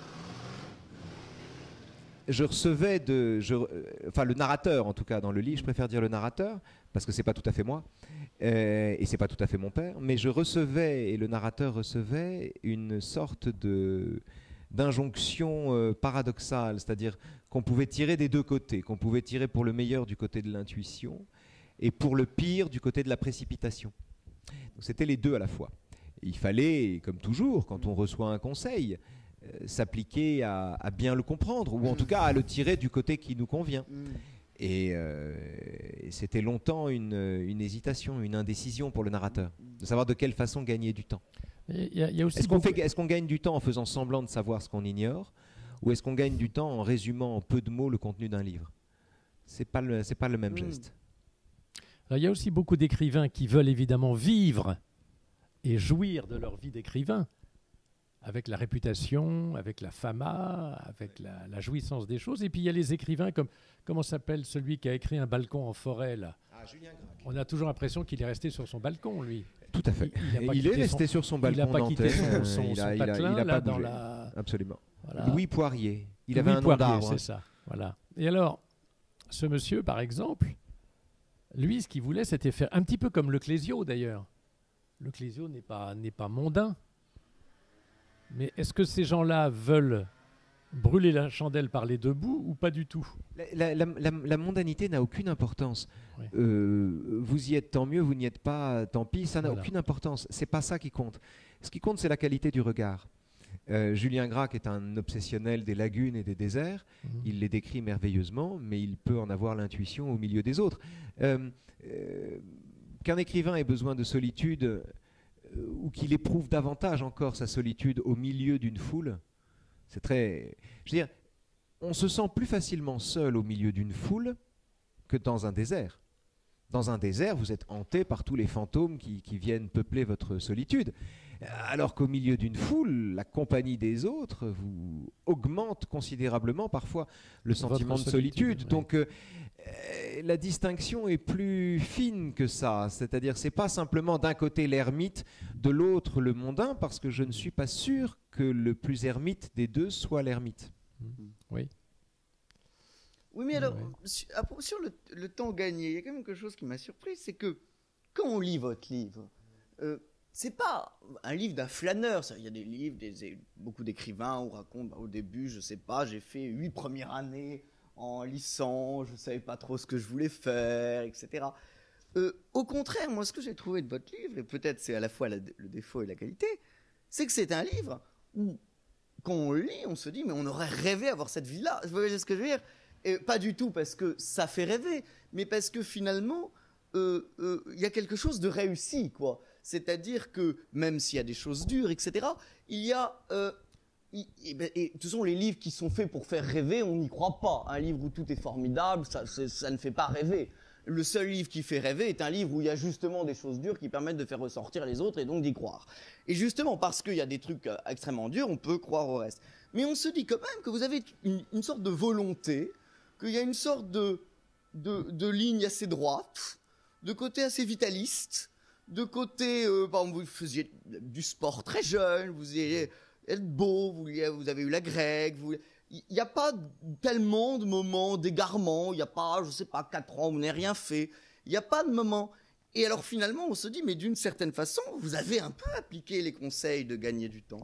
je recevais le narrateur, en tout cas dans le livre, je préfère dire le narrateur, parce que c'est pas tout à fait moi, et c'est pas tout à fait mon père, mais je recevais, et le narrateur recevait, une sorte d'injonction paradoxale, c'est-à-dire qu'on pouvait tirer des deux côtés, qu'on pouvait tirer pour le meilleur du côté de l'intuition, et pour le pire du côté de la précipitation. Donc c'était les deux à la fois. Et il fallait, comme toujours, quand on reçoit un conseil, s'appliquer à bien le comprendre, ou en tout cas à le tirer du côté qui nous convient. Et c'était longtemps une hésitation, une indécision pour le narrateur, de savoir de quelle façon gagner du temps. Est-ce qu'on gagne du temps en faisant semblant de savoir ce qu'on ignore, ou est-ce qu'on gagne du temps en résumant en peu de mots le contenu d'un livre ? C'est pas le même geste. Alors, il y a aussi beaucoup d'écrivains qui veulent évidemment vivre et jouir de leur vie d'écrivain, avec la réputation, avec la fama, avec la jouissance des choses. Et puis il y a les écrivains comme, comment s'appelle celui qui a écrit Un balcon en forêt là ? Julien Gracq. On a toujours l'impression qu'il est resté sur son balcon, lui. Tout à fait. Il est resté sur son balcon. Il n'a pas quitté nantais. son patelin il a là pas dans bougé. la... Absolument. Voilà. Louis Poirier. Il Louis avait un nom Poirier, d'arbre. c'est ça. Voilà. Et alors, ce monsieur, par exemple, lui, ce qu'il voulait, c'était faire un petit peu comme le Clésio, d'ailleurs. Le Clésio n'est pas mondain. Mais est-ce que ces gens-là veulent brûler la chandelle par les deux bouts ou pas du tout ? La mondanité n'a aucune importance. Oui. Vous y êtes, tant mieux. Vous n'y êtes pas, tant pis. Ça n'a Voilà. aucune importance. C'est pas ça qui compte. Ce qui compte, c'est la qualité du regard. Julien Gracq est un obsessionnel des lagunes et des déserts. Il les décrit merveilleusement, mais il peut en avoir l'intuition au milieu des autres. Qu'un écrivain ait besoin de solitude ou qu'il éprouve davantage encore sa solitude au milieu d'une foule, C'est très... Je veux dire, on se sent plus facilement seul au milieu d'une foule que dans un désert. Dans un désert, vous êtes hanté par tous les fantômes qui viennent peupler votre solitude. Alors qu'au milieu d'une foule, la compagnie des autres vous augmente considérablement parfois le sentiment de solitude. Oui. Donc la distinction est plus fine que ça. C'est-à-dire c'est pas simplement d'un côté l'ermite, de l'autre le mondain, parce que je ne suis pas sûr que le plus ermite des deux soit l'ermite. Oui. Oui, mais alors, Ouais. sur le temps gagné, il y a quand même quelque chose qui m'a surpris, c'est que quand on lit votre livre, c'est pas un livre d'un flâneur. Il y a des livres, beaucoup d'écrivains où racontent, au début, je sais pas, j'ai fait 8 premières années en licence, je savais pas trop ce que je voulais faire, etc. Au contraire, moi, ce que j'ai trouvé de votre livre, et peut-être c'est à la fois le défaut et la qualité, c'est que c'est un livre où, quand on le lit, on se dit, mais on aurait rêvé avoir cette vie-là. Vous voyez ce que je veux dire? Et pas du tout parce que ça fait rêver, mais parce que finalement, il y a quelque chose de réussi, quoi. C'est-à-dire que, même s'il y a des choses dures, etc., il y a... et de toute façon, les livres qui sont faits pour faire rêver, on n'y croit pas. Un livre où tout est formidable, ça ne fait pas rêver. Le seul livre qui fait rêver est un livre où il y a justement des choses dures qui permettent de faire ressortir les autres et donc d'y croire. Et justement, parce qu'il y a des trucs extrêmement durs, on peut croire au reste. Mais on se dit quand même que vous avez une sorte de volonté, qu'il y a une sorte de ligne assez droite, de côté assez vitaliste, de côté, par exemple, vous faisiez du sport très jeune, vous ayez être beau, vous avez eu la grecque, il n'y a pas tellement de moments d'égarement, il n'y a pas, je sais pas, 4 ans, vous n'avez rien fait, il n'y a pas de moment. Et alors finalement, on se dit, mais d'une certaine façon, vous avez un peu appliqué les conseils de gagner du temps.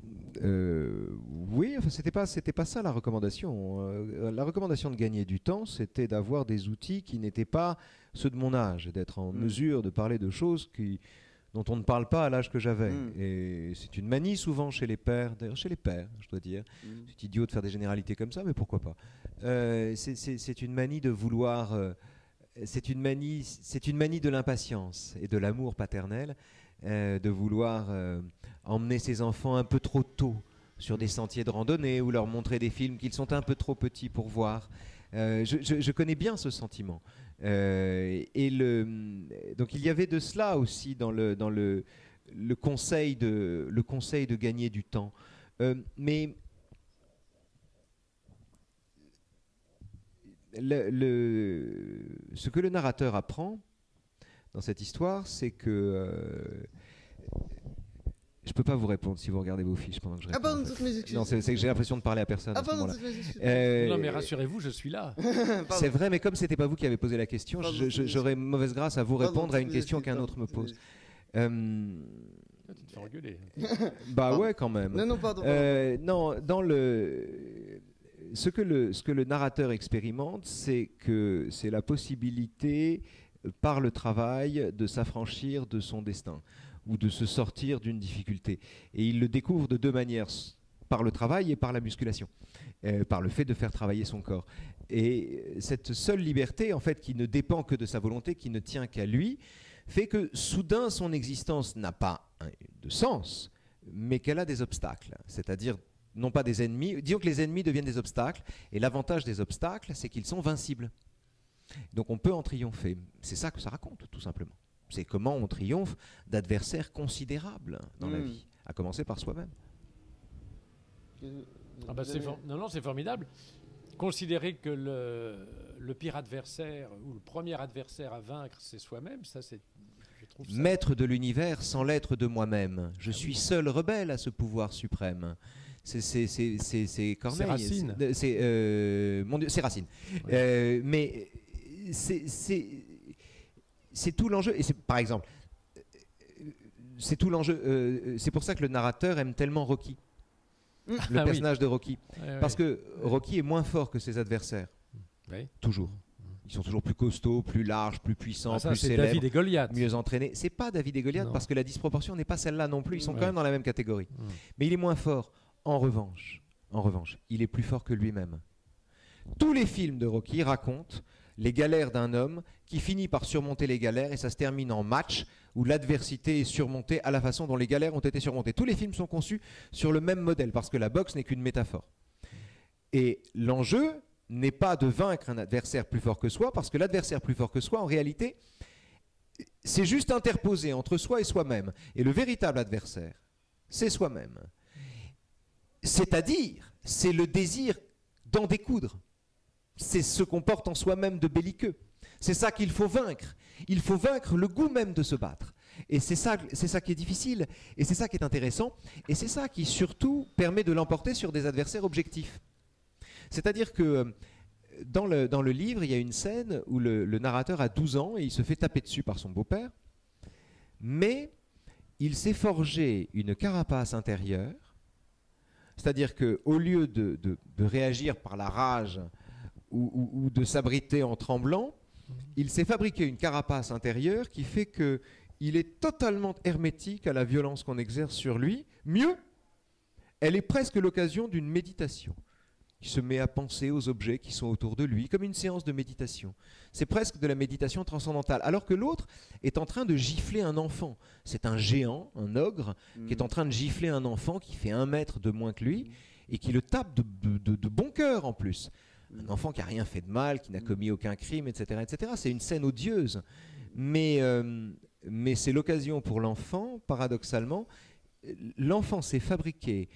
Oui, enfin, c'était pas ça la recommandation. La recommandation de gagner du temps, c'était d'avoir des outils qui n'étaient pas ceux de mon âge, d'être en mesure de parler de choses dont on ne parle pas à l'âge que j'avais. Et c'est une manie souvent chez les pères, d'ailleurs chez les pères, je dois dire. C'est idiot de faire des généralités comme ça, mais pourquoi pas. C'est une manie de vouloir... c'est une manie de l'impatience et de l'amour paternel, de vouloir emmener ses enfants un peu trop tôt sur des sentiers de randonnée ou leur montrer des films qu'ils sont un peu trop petits pour voir. Je connais bien ce sentiment. Donc il y avait de cela aussi dans le conseil de gagner du temps. Mais ce que le narrateur apprend dans cette histoire, c'est que je peux pas vous répondre si vous regardez vos fiches pendant que je réponds. Ah pardon, toutes mes excuses. Non, c'est que j'ai l'impression de parler à personne à ce pardon, moment-là. toutes mes excuses. Non, mais rassurez-vous, je suis là. C'est vrai, mais comme c'était pas vous qui avez posé la question, Pardon, j'aurais mauvaise grâce à vous Pardon, répondre à une toutes mes question excuses, qu'un autre me pardon, pose. Tu te fais engueuler. Bah Pardon. ouais, quand même. Non, pardon. Non, ce que le narrateur expérimente, c'est que c'est la possibilité, par le travail, de s'affranchir de son destin ou de se sortir d'une difficulté. Et il le découvre de deux manières, par le travail et par la musculation, par le fait de faire travailler son corps. Et cette seule liberté, en fait, qui ne dépend que de sa volonté, qui ne tient qu'à lui, fait que soudain son existence n'a pas de sens, mais qu'elle a des obstacles, c'est-à-dire non pas des ennemis, disons que les ennemis deviennent des obstacles, et l'avantage des obstacles, c'est qu'ils sont vincibles. Donc on peut en triompher. C'est ça que ça raconte, tout simplement. C'est comment on triomphe d'adversaires considérables dans la vie, à commencer par soi-même. Ah bah non, c'est formidable. Considérer que le pire adversaire ou le premier adversaire à vaincre, c'est soi-même, ça c'est... je trouve ça... Maître de l'univers sans l'être de moi-même. Je suis seul rebelle à ce pouvoir suprême. C'est Corneille. C'est Racine. C'est Racine. Ouais. Mais c'est tout l'enjeu. Et par exemple, c'est tout l'enjeu. C'est pour ça que le narrateur aime tellement Rocky. Le personnage de Rocky. Parce que Rocky est moins fort que ses adversaires. Toujours. Ils sont toujours plus costauds, plus larges, plus puissants, plus célèbres, David et Goliath. mieux entraînés. C'est pas David et Goliath parce que la disproportion n'est pas celle-là non plus. Ils sont quand même dans la même catégorie. Mais il est moins fort. En revanche, il est plus fort que lui-même. Tous les films de Rocky racontent les galères d'un homme qui finit par surmonter les galères et ça se termine en match où l'adversité est surmontée à la façon dont les galères ont été surmontées. Tous les films sont conçus sur le même modèle parce que la boxe n'est qu'une métaphore. Et l'enjeu n'est pas de vaincre un adversaire plus fort que soi, parce que l'adversaire plus fort que soi, en réalité, c'est juste interposé entre soi et soi-même. Et le véritable adversaire, c'est soi-même. C'est-à-dire, c'est le désir d'en découdre. C'est ce qu'on porte en soi-même de belliqueux. C'est ça qu'il faut vaincre. Il faut vaincre le goût même de se battre. Et c'est ça qui est difficile, et c'est ça qui est intéressant, et c'est ça qui surtout permet de l'emporter sur des adversaires objectifs. C'est-à-dire que dans le livre, il y a une scène où le narrateur a 12 ans et il se fait taper dessus par son beau-père, mais il s'est forgé une carapace intérieure, c'est-à-dire qu'au lieu de réagir par la rage ou de s'abriter en tremblant, il s'est fabriqué une carapace intérieure qui fait qu'il est totalement hermétique à la violence qu'on exerce sur lui. Mieux, elle est presque l'occasion d'une méditation. Il se met à penser aux objets qui sont autour de lui, comme une séance de méditation. C'est presque de la méditation transcendantale. Alors que l'autre est en train de gifler un enfant. C'est un géant, un ogre, qui est en train de gifler un enfant qui fait 1 mètre de moins que lui et qui le tape de bon cœur en plus. Un enfant qui n'a rien fait de mal, qui n'a commis aucun crime, etc. etc. C'est une scène odieuse. Mais c'est l'occasion pour l'enfant, paradoxalement. L'enfant s'est fabriqué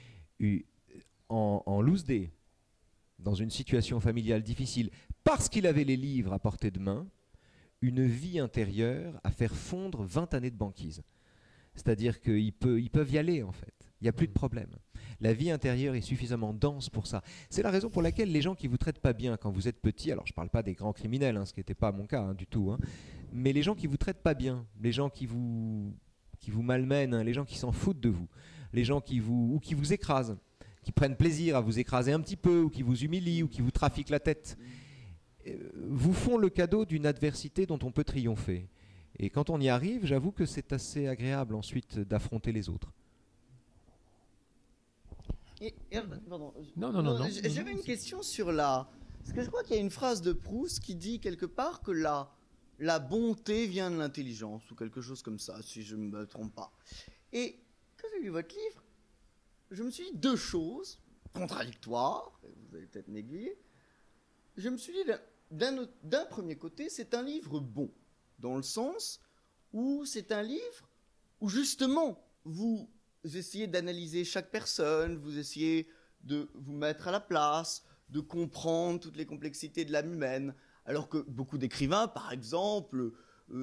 en loose day, dans une situation familiale difficile, parce qu'il avait les livres à portée de main, une vie intérieure à faire fondre 20 années de banquise. C'est-à-dire qu'ils peuvent y aller, en fait. Il n'y a plus de problème. La vie intérieure est suffisamment dense pour ça. C'est la raison pour laquelle les gens qui ne vous traitent pas bien quand vous êtes petit, alors je ne parle pas des grands criminels, ce qui n'était pas mon cas du tout, mais les gens qui ne vous traitent pas bien, les gens qui vous malmènent, les gens qui s'en foutent de vous, les gens qui vous écrasent, qui prennent plaisir à vous écraser un petit peu, ou qui vous humilient, ou qui vous trafiquent la tête, vous font le cadeau d'une adversité dont on peut triompher. Et quand on y arrive, j'avoue que c'est assez agréable ensuite d'affronter les autres. Pardon. Non. J'avais une question sur parce que je crois qu'il y a une phrase de Proust qui dit quelque part que la bonté vient de l'intelligence, ou quelque chose comme ça, si je ne me trompe pas. Et quand j'ai lu votre livre, je me suis dit 2 choses contradictoires, vous allez peut-être m'aiguiller. Je me suis dit, d'un premier côté, c'est un livre bon, dans le sens où c'est un livre où justement vous essayez d'analyser chaque personne, vous essayez de vous mettre à la place, de comprendre toutes les complexités de l'âme humaine, alors que beaucoup d'écrivains, par exemple,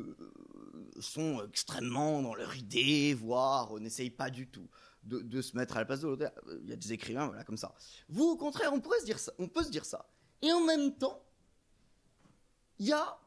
sont extrêmement dans leur idée, voire n'essayent pas du tout de se mettre à la place de l'autre. Il y a des écrivains, voilà, comme ça. Vous, au contraire, on peut se dire ça. Et en même temps, il y a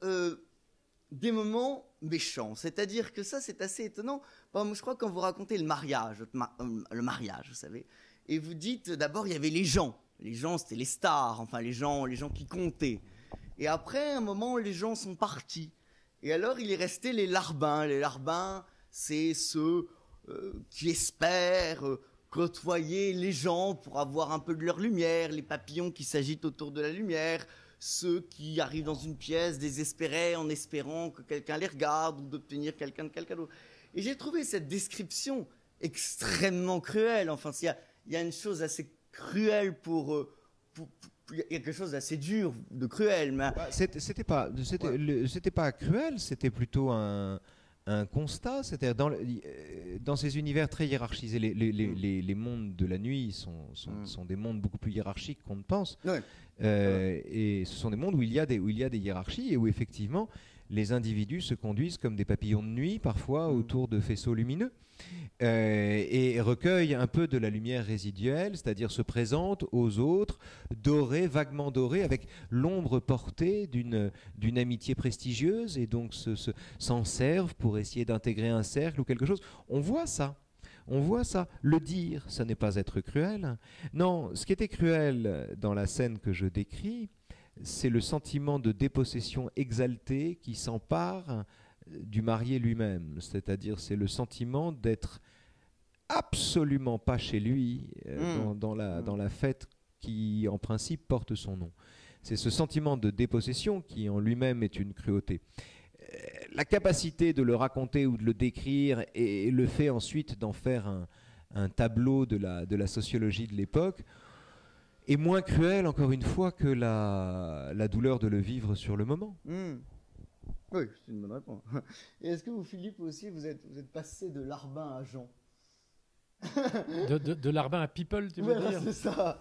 des moments méchants. C'est-à-dire que ça, c'est assez étonnant. Moi, je crois que quand vous racontez le mariage, vous savez, et vous dites, d'abord, il y avait les gens. Les gens, c'était les stars, enfin, les gens qui comptaient. Et après, à un moment, les gens sont partis. Et alors, il est resté les larbins. Les larbins, c'est ceux qui espèrent côtoyer les gens pour avoir un peu de leur lumière, les papillons qui s'agitent autour de la lumière, ceux qui arrivent dans une pièce désespérés en espérant que quelqu'un les regarde ou d'obtenir quelqu'un de quelqu'un d'autre. Et j'ai trouvé cette description extrêmement cruelle. Enfin, il y a une chose assez cruelle il y a quelque chose d'assez dur, de cruel. Mais c'était pas cruel, c'était plutôt un constat. C'est-à-dire dans ces univers très hiérarchisés, les mondes de la nuit sont des mondes beaucoup plus hiérarchiques qu'on ne pense. Ouais. Et ce sont des mondes où il y a des hiérarchies et où effectivement les individus se conduisent comme des papillons de nuit parfois autour de faisceaux lumineux et recueillent un peu de la lumière résiduelle, c'est-à-dire se présentent aux autres dorés, vaguement dorés, avec l'ombre portée d'une amitié prestigieuse et donc s'en servent pour essayer d'intégrer un cercle ou quelque chose. On voit ça. Le dire, ça n'est pas être cruel. Non, ce qui était cruel dans la scène que je décris, c'est le sentiment de dépossession exalté qui s'empare du marié lui-même. C'est-à-dire, c'est le sentiment d'être absolument pas chez lui dans la fête qui, en principe, porte son nom. C'est ce sentiment de dépossession qui en lui-même est une cruauté. La capacité de le raconter ou de le décrire et le fait ensuite d'en faire un tableau de la sociologie de l'époque est moins cruel, encore une fois, que la douleur de le vivre sur le moment. Oui, c'est une bonne réponse. Et est-ce que vous, Philippe, aussi, vous êtes passé de Larbin à Jean? De Larbin à People, tu veux dire? C'est ça.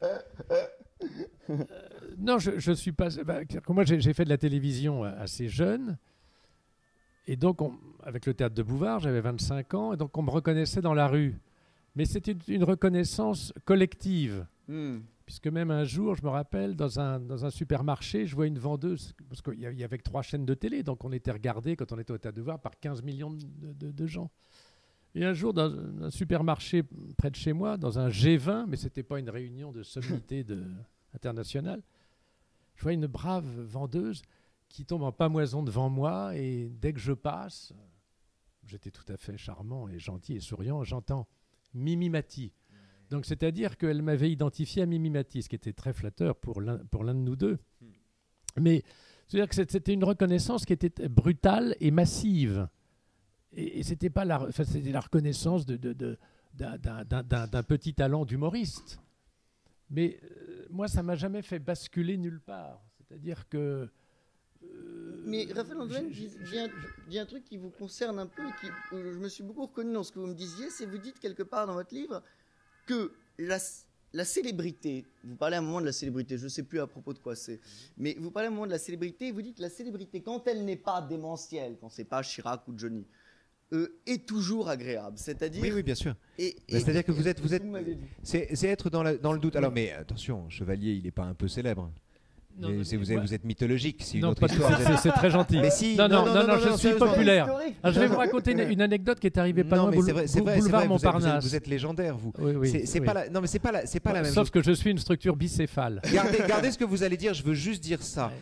Non, je suis pas... moi, j'ai fait de la télévision assez jeune. Et donc, avec le théâtre de Bouvard, j'avais 25 ans. Et donc, on me reconnaissait dans la rue. Mais c'était une reconnaissance collective. Puisque même un jour, je me rappelle, dans un supermarché, je vois une vendeuse, parce qu'il y avait 3 chaînes de télé, donc on était regardé, quand on était au Théâtre de Bouvard, par 15 millions de gens. Et un jour, dans un supermarché près de chez moi, dans un G20, mais ce n'était pas une réunion de sommité internationale, je vois une brave vendeuse qui tombe en pamoison devant moi, et dès que je passe, j'étais tout à fait charmant et gentil et souriant, j'entends « Mimi Mati ». Donc, c'est-à-dire qu'elle m'avait identifié à Mimi Mati, ce qui était très flatteur pour l'un de nous deux. Mais c'est-à-dire que c'était une reconnaissance qui était brutale et massive. Et c'était pas c'était la reconnaissance d'un petit talent d'humoriste. Mais moi, ça m'a jamais fait basculer nulle part. C'est-à-dire que... Mais Raphaël Antoine dit un truc qui vous concerne un peu, et je me suis beaucoup reconnu dans ce que vous me disiez, c'est vous dites quelque part dans votre livre que la célébrité, vous parlez à un moment de la célébrité, je ne sais plus à propos de quoi c'est, mais vous parlez à un moment de la célébrité, et vous dites que la célébrité, quand elle n'est pas démentielle, quand c'est pas Chirac ou Johnny, est toujours agréable. C'est-à-dire... Oui, bien sûr. C'est-à-dire que vous êtes c'est être dans le doute. Alors, mais attention, Chevalier, il n'est pas un peu célèbre. Non, vous êtes mythologique, c'est une non, autre histoire. C'est très gentil. Mais si, non, je suis populaire. Alors, je vais vous raconter une anecdote qui est arrivée pas loin boulevard Montparnasse. Vous êtes légendaire, vous. Oui, c'est pas la même chose. Sauf que je suis une structure bicéphale. Gardez ce que vous allez dire, je veux juste dire ça.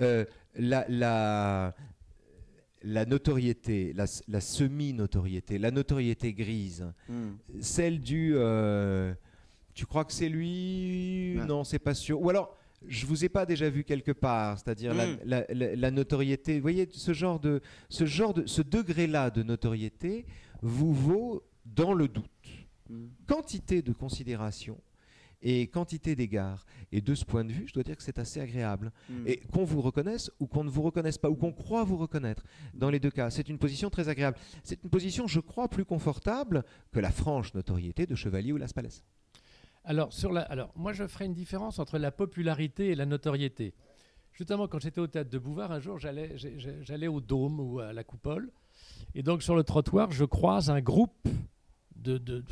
La notoriété, la semi-notoriété, la notoriété grise, celle du tu crois que c'est lui? Non, c'est pas sûr. Ou alors, je vous ai pas déjà vu quelque part, c'est-à-dire la notoriété. Vous voyez, ce degré-là de notoriété vous vaut dans le doute. Quantité de considération et quantité d'égards. Et de ce point de vue, je dois dire que c'est assez agréable. Et qu'on vous reconnaisse ou qu'on ne vous reconnaisse pas, ou qu'on croit vous reconnaître, dans les deux cas, c'est une position très agréable. C'est une position, je crois, plus confortable que la franche notoriété de Chevalier ou Las Palais. Alors, moi, je ferai une différence entre la popularité et la notoriété. Justement, quand j'étais au Théâtre de Bouvard, un jour, j'allais au Dôme ou à la Coupole. Et donc, sur le trottoir, je croise un groupe deux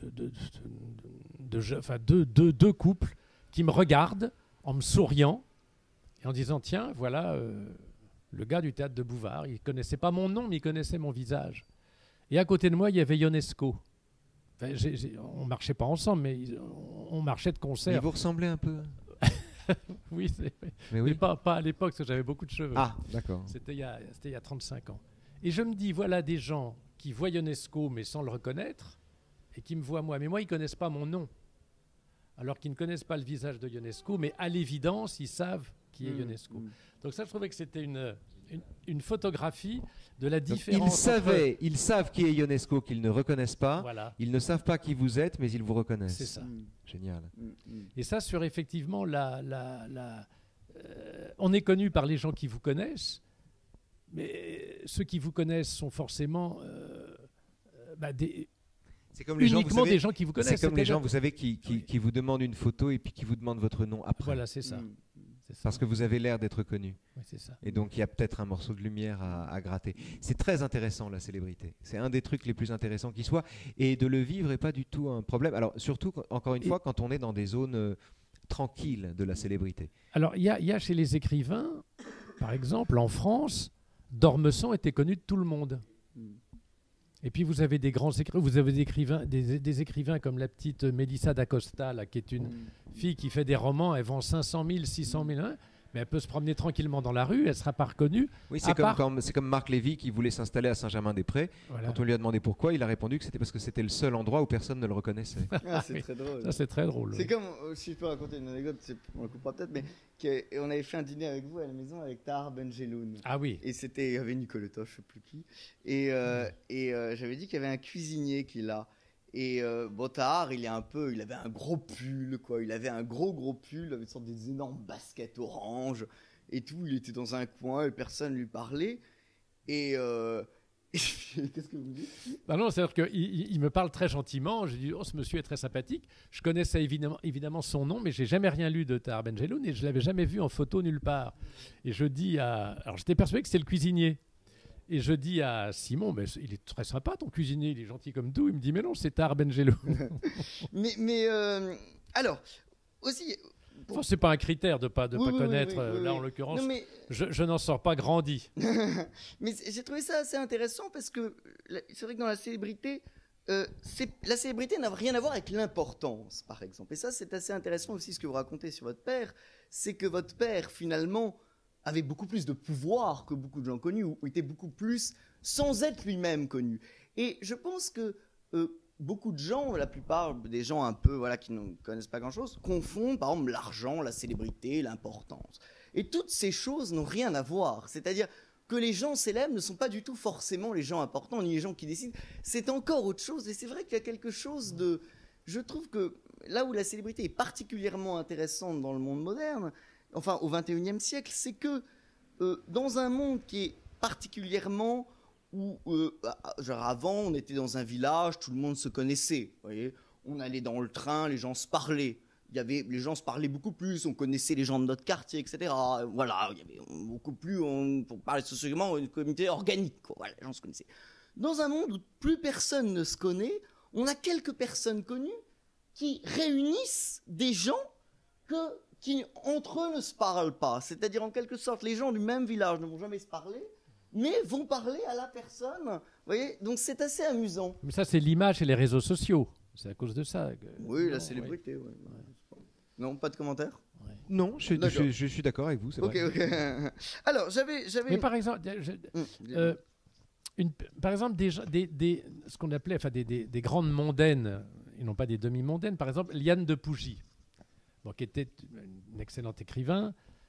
couples qui me regardent en me souriant et en disant « Tiens, voilà le gars du Théâtre de Bouvard. » Il ne connaissait pas mon nom, mais il connaissait mon visage. Et à côté de moi, il y avait Ionesco. Enfin, on ne marchait pas ensemble, mais on marchait de concert. Mais vous ressemblez un peu. Oui, mais pas à l'époque, parce que j'avais beaucoup de cheveux. Ah, d'accord. C'était il y a 35 ans. Et je me dis, voilà des gens qui voient Ionesco, mais sans le reconnaître, et qui me voient moi. Mais moi, ils ne connaissent pas mon nom. Alors qu'ils ne connaissent pas le visage de Ionesco, mais à l'évidence, ils savent qui est Ionesco. Donc ça, je trouvais que c'était une photographie de la différence. Ils savent qui est Ionesco, qu'ils ne reconnaissent pas. Voilà. Ils ne savent pas qui vous êtes, mais ils vous reconnaissent. C'est ça. Génial. Et ça, sur effectivement, on est connu par les gens qui vous connaissent, mais ceux qui vous connaissent sont forcément c'est comme les uniquement gens, vous savez, des gens qui vous connaissent. C'est comme les gens, vous savez, qui vous demandent une photo et puis qui vous demandent votre nom après. Voilà, c'est ça. Parce que vous avez l'air d'être connu. Oui, c'est ça. Et donc, il y a peut-être un morceau de lumière à gratter. C'est très intéressant, la célébrité. C'est un des trucs les plus intéressants qui soit. Et de le vivre n'est pas du tout un problème. Alors, surtout, encore une fois, quand on est dans des zones tranquilles de la célébrité. Alors, il y a chez les écrivains, par exemple, en France, d'Ormesson était connu de tout le monde. Et puis vous avez des grands écrivains, vous avez des écrivains comme la petite Mélissa d'Acosta, là, qui est une fille qui fait des romans, elle vend 500 000, 600 000, hein, mais elle peut se promener tranquillement dans la rue, elle ne sera pas reconnue. Oui, À part- c'est comme Marc Lévy qui voulait s'installer à Saint-Germain-des-prés. Voilà. Quand on lui a demandé pourquoi, il a répondu que c'était parce que c'était le seul endroit où personne ne le reconnaissait. Ah, c'est oui. très drôle. Ça, c'est très drôle. C'est comme, si je peux raconter une anecdote, on la coupera peut-être, mais on avait fait un dîner avec vous à la maison avec Tahar Benjeloun. Ah oui. Et il y avait Nicolas Toche, je sais plus qui. J'avais dit qu'il y avait un cuisinier qui l'a. Et Tahar, il avait un gros pull, quoi. Il avait un gros pull, avec une sorte des énormes baskets orange et tout. Il était dans un coin et personne lui parlait. Qu'est-ce que vous dites? Bah non, c'est-à-dire qu'il me parle très gentiment. J'ai dit, oh, ce monsieur est très sympathique. Je connaissais évidemment son nom, mais j'ai jamais rien lu de Tahar Benjeloun et je l'avais jamais vu en photo nulle part. Et je dis alors j'étais persuadé que c'était le cuisinier. Et je dis à Simon, mais il est très sympa ton cuisinier, il est gentil comme tout. Il me dit, mais non, c'est Tahar Benjeloun. Alors, aussi... Enfin, c'est pas un critère de pas connaître. Oui. Là, en l'occurrence, Non, mais... je n'en sors pas grandi. Mais j'ai trouvé ça assez intéressant parce que c'est vrai que dans la célébrité, la célébrité n'a rien à voir avec l'importance, par exemple. Et ça, c'est assez intéressant aussi ce que vous racontez sur votre père. C'est que votre père, finalement, avait beaucoup plus de pouvoir que beaucoup de gens connus, ou était beaucoup plus sans être lui-même connu. Et je pense que beaucoup de gens, la plupart des gens un peu qui ne connaissent pas grand-chose, confondent par exemple l'argent, la célébrité, l'importance. Et toutes ces choses n'ont rien à voir. C'est-à-dire que les gens célèbres ne sont pas du tout forcément les gens importants, ni les gens qui décident. C'est encore autre chose. Et c'est vrai qu'il y a quelque chose de... Je trouve que là où la célébrité est particulièrement intéressante dans le monde moderne, enfin au XXIe siècle, c'est que dans un monde qui est particulièrement... où, genre avant, on était dans un village, tout le monde se connaissait. Vous voyez, on allait dans le train, les gens se parlaient. Les gens se parlaient beaucoup plus, on connaissait les gens de notre quartier, etc. Voilà, il y avait beaucoup plus, pour parler socialement, une communauté organique. Quoi. Voilà, les gens se connaissaient. Dans un monde où plus personne ne se connaît, on a quelques personnes connues qui réunissent des gens qui, entre eux, ne se parlent pas. C'est-à-dire, en quelque sorte, les gens du même village ne vont jamais se parler, mais vont parler à la personne. Vous voyez, donc c'est assez amusant. Mais ça, c'est l'image et les réseaux sociaux. C'est à cause de ça. Oui, la célébrité. Ouais. Non, pas de commentaire? Non, je suis d'accord avec vous, c'est vrai. Ok. Alors, j'avais... Mais par exemple, par exemple ce qu'on appelait des grandes mondaines, et non pas des demi-mondaines, par exemple, Liane de Pougy, qui était une excellente écrivain,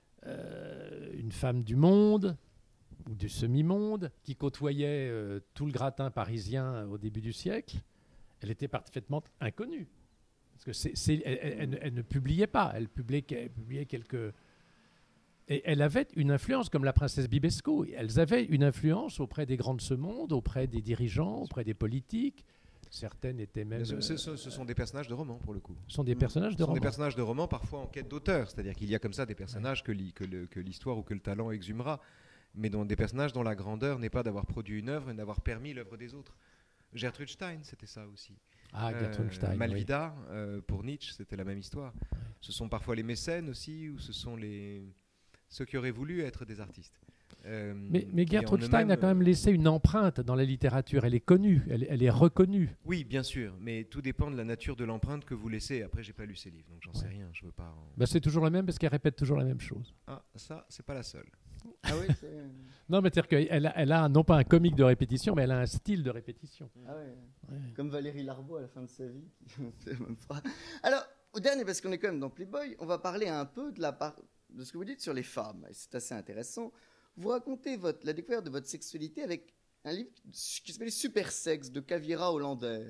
une femme du monde, ou du semi-monde, qui côtoyait tout le gratin parisien au début du siècle. Elle était parfaitement inconnue. Parce que elle ne publiait pas. Elle publiait quelques... Et elle avait une influence, comme la princesse Bibesco. Elles avaient une influence auprès des grands de ce monde, auprès des dirigeants, auprès des politiques. Certaines étaient même... Ce sont des personnages de romans, pour le coup. Ce sont des personnages de romans. Des personnages de romans, parfois en quête d'auteur. C'est-à-dire qu'il y a comme ça des personnages que l'histoire ou que le talent exhumera, mais des personnages dont la grandeur n'est pas d'avoir produit une œuvre et d'avoir permis l'œuvre des autres. Gertrude Stein, c'était ça aussi. Ah, Gertrude Stein, Malvida, pour Nietzsche, c'était la même histoire. Ouais. Ce sont parfois les mécènes aussi, ou ce sont ceux qui auraient voulu être des artistes. Mais Gertrude Stein a quand même laissé une empreinte dans la littérature. Elle est connue, elle est reconnue. Oui, bien sûr, mais tout dépend de la nature de l'empreinte que vous laissez. Après, j'ai pas lu ses livres, donc j'en sais rien. Je veux pas. C'est toujours la même parce qu'elle répète toujours la même chose. Ah, ça, c'est pas la seule. Ah oui. Non, mais c'est-à-dire qu'elle a non pas un comique de répétition, mais elle a un style de répétition. Ah ouais. Comme Valérie Larbaud à la fin de sa vie. C'est la même phrase. Alors, au dernier, parce qu'on est quand même dans Playboy, on va parler un peu de ce que vous dites sur les femmes. Et c'est assez intéressant. Vous racontez la découverte de votre sexualité avec un livre qui s'appelle Super Sexe de Caviera Hollander.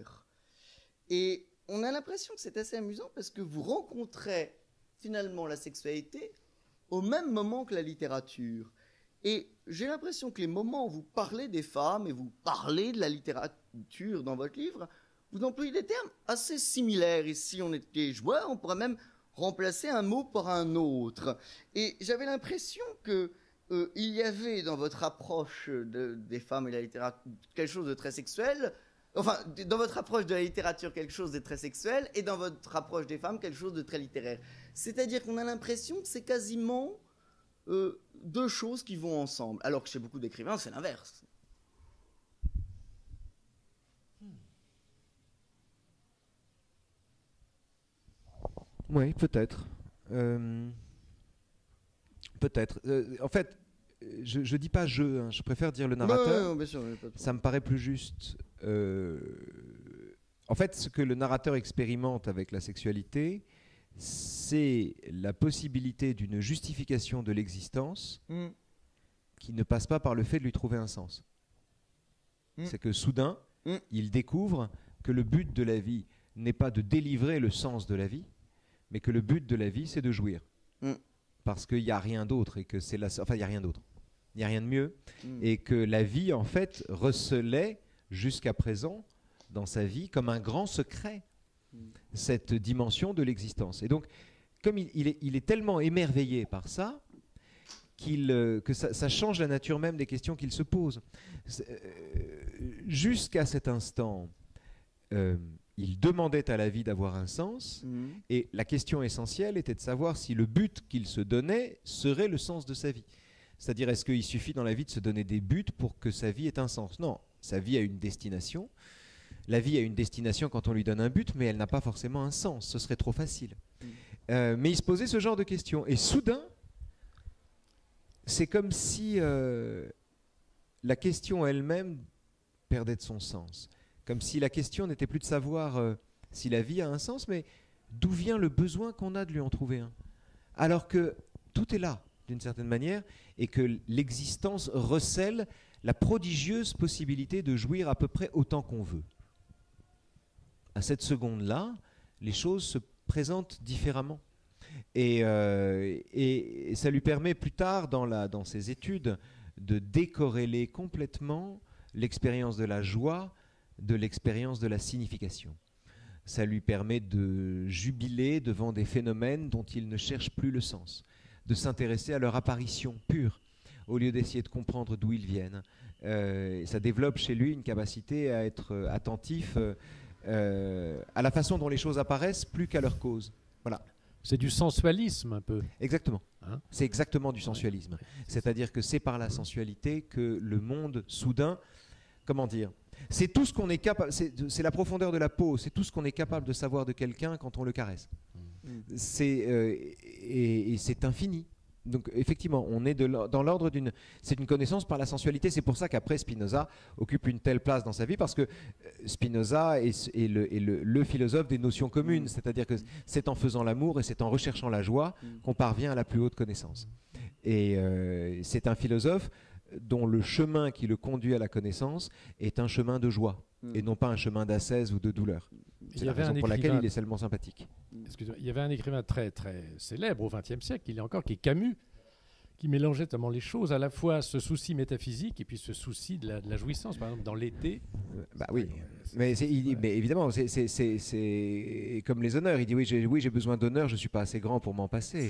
Et on a l'impression que c'est assez amusant parce que vous rencontrez finalement la sexualité au même moment que la littérature. Et j'ai l'impression que les moments où vous parlez des femmes et vous parlez de la littérature dans votre livre, vous employez des termes assez similaires. Et si on était joueur, on pourrait même remplacer un mot par un autre. Et j'avais l'impression que il y avait dans votre approche des femmes et de la littérature quelque chose de très sexuel. Enfin, dans votre approche de la littérature, quelque chose de très sexuel, et dans votre approche des femmes, quelque chose de très littéraire. C'est-à-dire qu'on a l'impression que c'est quasiment deux choses qui vont ensemble, alors que chez beaucoup d'écrivains, c'est l'inverse. Oui, peut-être. Peut-être. En fait, je dis pas je, hein, je préfère dire le narrateur. Bien sûr, pas de Ça me paraît plus juste. En fait, ce que le narrateur expérimente avec la sexualité, c'est la possibilité d'une justification de l'existence qui ne passe pas par le fait de lui trouver un sens. C'est que soudain, il découvre que le but de la vie n'est pas de délivrer le sens de la vie, mais que le but de la vie, c'est de jouir. Parce qu'il n'y a rien d'autre, et que c'est la... Enfin, il n'y a rien d'autre. Il n'y a rien de mieux. Et que la vie, en fait, recelait jusqu'à présent, dans sa vie, comme un grand secret, cette dimension de l'existence. Et donc, comme il est tellement émerveillé par ça, que ça change la nature même des questions qu'il se pose. Jusqu'à cet instant, il demandait à la vie d'avoir un sens, et la question essentielle était de savoir si le but qu'il se donnait serait le sens de sa vie. C'est-à-dire, est-ce qu'il suffit dans la vie de se donner des buts pour que sa vie ait un sens? Non, sa vie a une destination. La vie a une destination quand on lui donne un but, mais elle n'a pas forcément un sens, ce serait trop facile. Mais il se posait ce genre de questions. Et soudain, c'est comme si la question elle-même perdait de son sens. Comme si la question n'était plus de savoir si la vie a un sens, mais d'où vient le besoin qu'on a de lui en trouver un. Alors que tout est là, d'une certaine manière, et que l'existence recèle la prodigieuse possibilité de jouir à peu près autant qu'on veut. À cette seconde-là, les choses se présentent différemment. Et ça lui permet plus tard, dans ses études, de décorréler complètement l'expérience de la joie de l'expérience de la signification. Ça lui permet de jubiler devant des phénomènes dont il ne cherche plus le sens, de s'intéresser à leur apparition pure, au lieu d'essayer de comprendre d'où ils viennent. Ça développe chez lui une capacité à être attentif à la façon dont les choses apparaissent plus qu'à leur cause. Voilà. C'est du sensualisme un peu. Exactement. Hein? C'est exactement du sensualisme. Ouais. C'est-à-dire que c'est par la sensualité que le monde, soudain, comment dire, c'est tout ce qu'on est capable, c'est la profondeur de la peau, c'est tout ce qu'on est capable de savoir de quelqu'un quand on le caresse. Et c'est infini. Donc effectivement, on est dans l'ordre d'une... C'est une connaissance par la sensualité. C'est pour ça qu'après Spinoza occupe une telle place dans sa vie, parce que Spinoza est le philosophe des notions communes. C'est-à-dire que c'est en faisant l'amour et c'est en recherchant la joie qu'on parvient à la plus haute connaissance. Et c'est un philosophe dont le chemin qui le conduit à la connaissance est un chemin de joie, et non pas un chemin d'ascèse ou de douleur. C'est la raison pour laquelle il est seulement sympathique. Excusez-moi, il y avait un écrivain très, très célèbre au XXe siècle, il est encore, qui est Camus, qui mélangeait tellement les choses, à la fois ce souci métaphysique et puis ce souci de la jouissance. Par exemple, dans l'été... Bah oui, mais évidemment, c'est comme les honneurs. Il dit oui, j'ai besoin d'honneur, je ne suis pas assez grand pour m'en passer.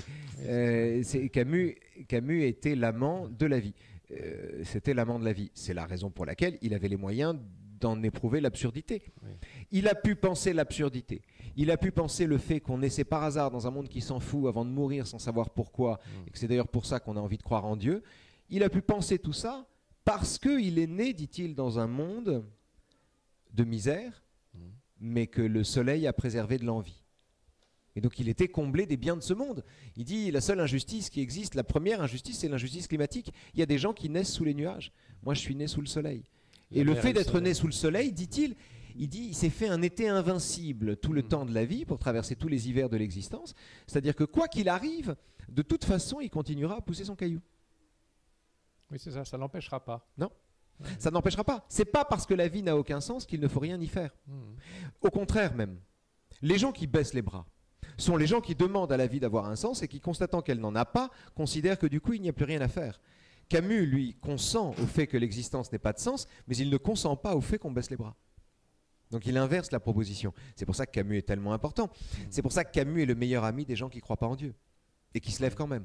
Camus était l'amant de la vie. C'était l'amant de la vie. C'est la raison pour laquelle il avait les moyens d'en éprouver l'absurdité. Oui. Il a pu penser l'absurdité. Il a pu penser le fait qu'on essaie par hasard dans un monde qui s'en fout avant de mourir sans savoir pourquoi, et que c'est d'ailleurs pour ça qu'on a envie de croire en Dieu. Il a pu penser tout ça parce qu'il est né, dit-il, dans un monde de misère, mais que le soleil a préservé de l'envie. Et donc il était comblé des biens de ce monde. Il dit, la seule injustice qui existe, la première injustice, c'est l'injustice climatique. Il y a des gens qui naissent sous les nuages. Moi, je suis né sous le soleil. Et le fait d'être né sous le soleil, dit-il, il s'est fait un été invincible tout le temps de la vie pour traverser tous les hivers de l'existence. C'est-à-dire que quoi qu'il arrive, de toute façon, il continuera à pousser son caillou. Oui, c'est ça, ça n'empêchera pas. Non, ça n'empêchera pas. C'est pas parce que la vie n'a aucun sens qu'il ne faut rien y faire. Au contraire même, les gens qui baissent les bras sont les gens qui demandent à la vie d'avoir un sens et qui, constatant qu'elle n'en a pas, considèrent que du coup, il n'y a plus rien à faire. Camus, lui, consent au fait que l'existence n'ait pas de sens, mais il ne consent pas au fait qu'on baisse les bras. Donc il inverse la proposition. C'est pour ça que Camus est tellement important. C'est pour ça que Camus est le meilleur ami des gens qui ne croient pas en Dieu et qui se lèvent quand même.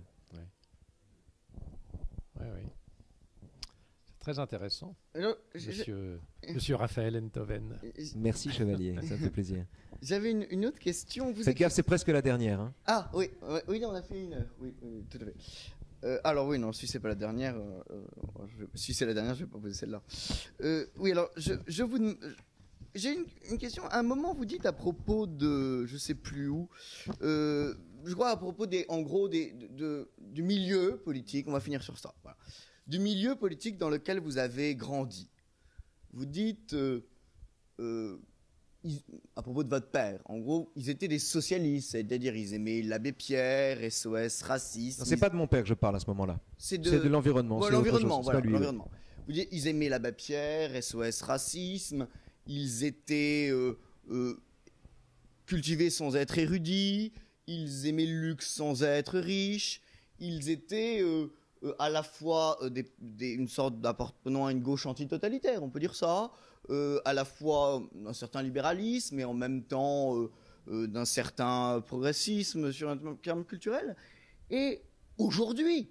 Oui. C'est très intéressant. Alors, Monsieur Raphaël Enthoven. Merci Chevalier, ça me fait plaisir. J'avais une autre question. Faites gaffe, c'est presque la dernière. Hein. Ah oui, on a fait une heure. Oui, tout à fait. Alors oui, non, si c'est pas la dernière, si c'est la dernière, je vais pas poser celle-là. Oui, alors j'ai une question. À un moment, vous dites à propos de, je sais plus où, je crois à propos en gros du milieu politique, on va finir sur ça, voilà. Du milieu politique dans lequel vous avez grandi. Vous dites, à propos de votre père, en gros, ils étaient des socialistes, c'est-à-dire ils aimaient l'abbé Pierre, SOS, racisme. C'est pas de mon père que je parle à ce moment-là. C'est de l'environnement. Voilà, l'environnement, voilà, l'environnement. Vous dites, ils aimaient l'abbé Pierre, SOS, racisme. Ils étaient cultivés sans être érudits. Ils aimaient le luxe sans être riches. Ils étaient à la fois une sorte d'appartenant à une gauche antitotalitaire, on peut dire ça, à la fois d'un certain libéralisme et en même temps d'un certain progressisme sur un terme culturel. Et aujourd'hui,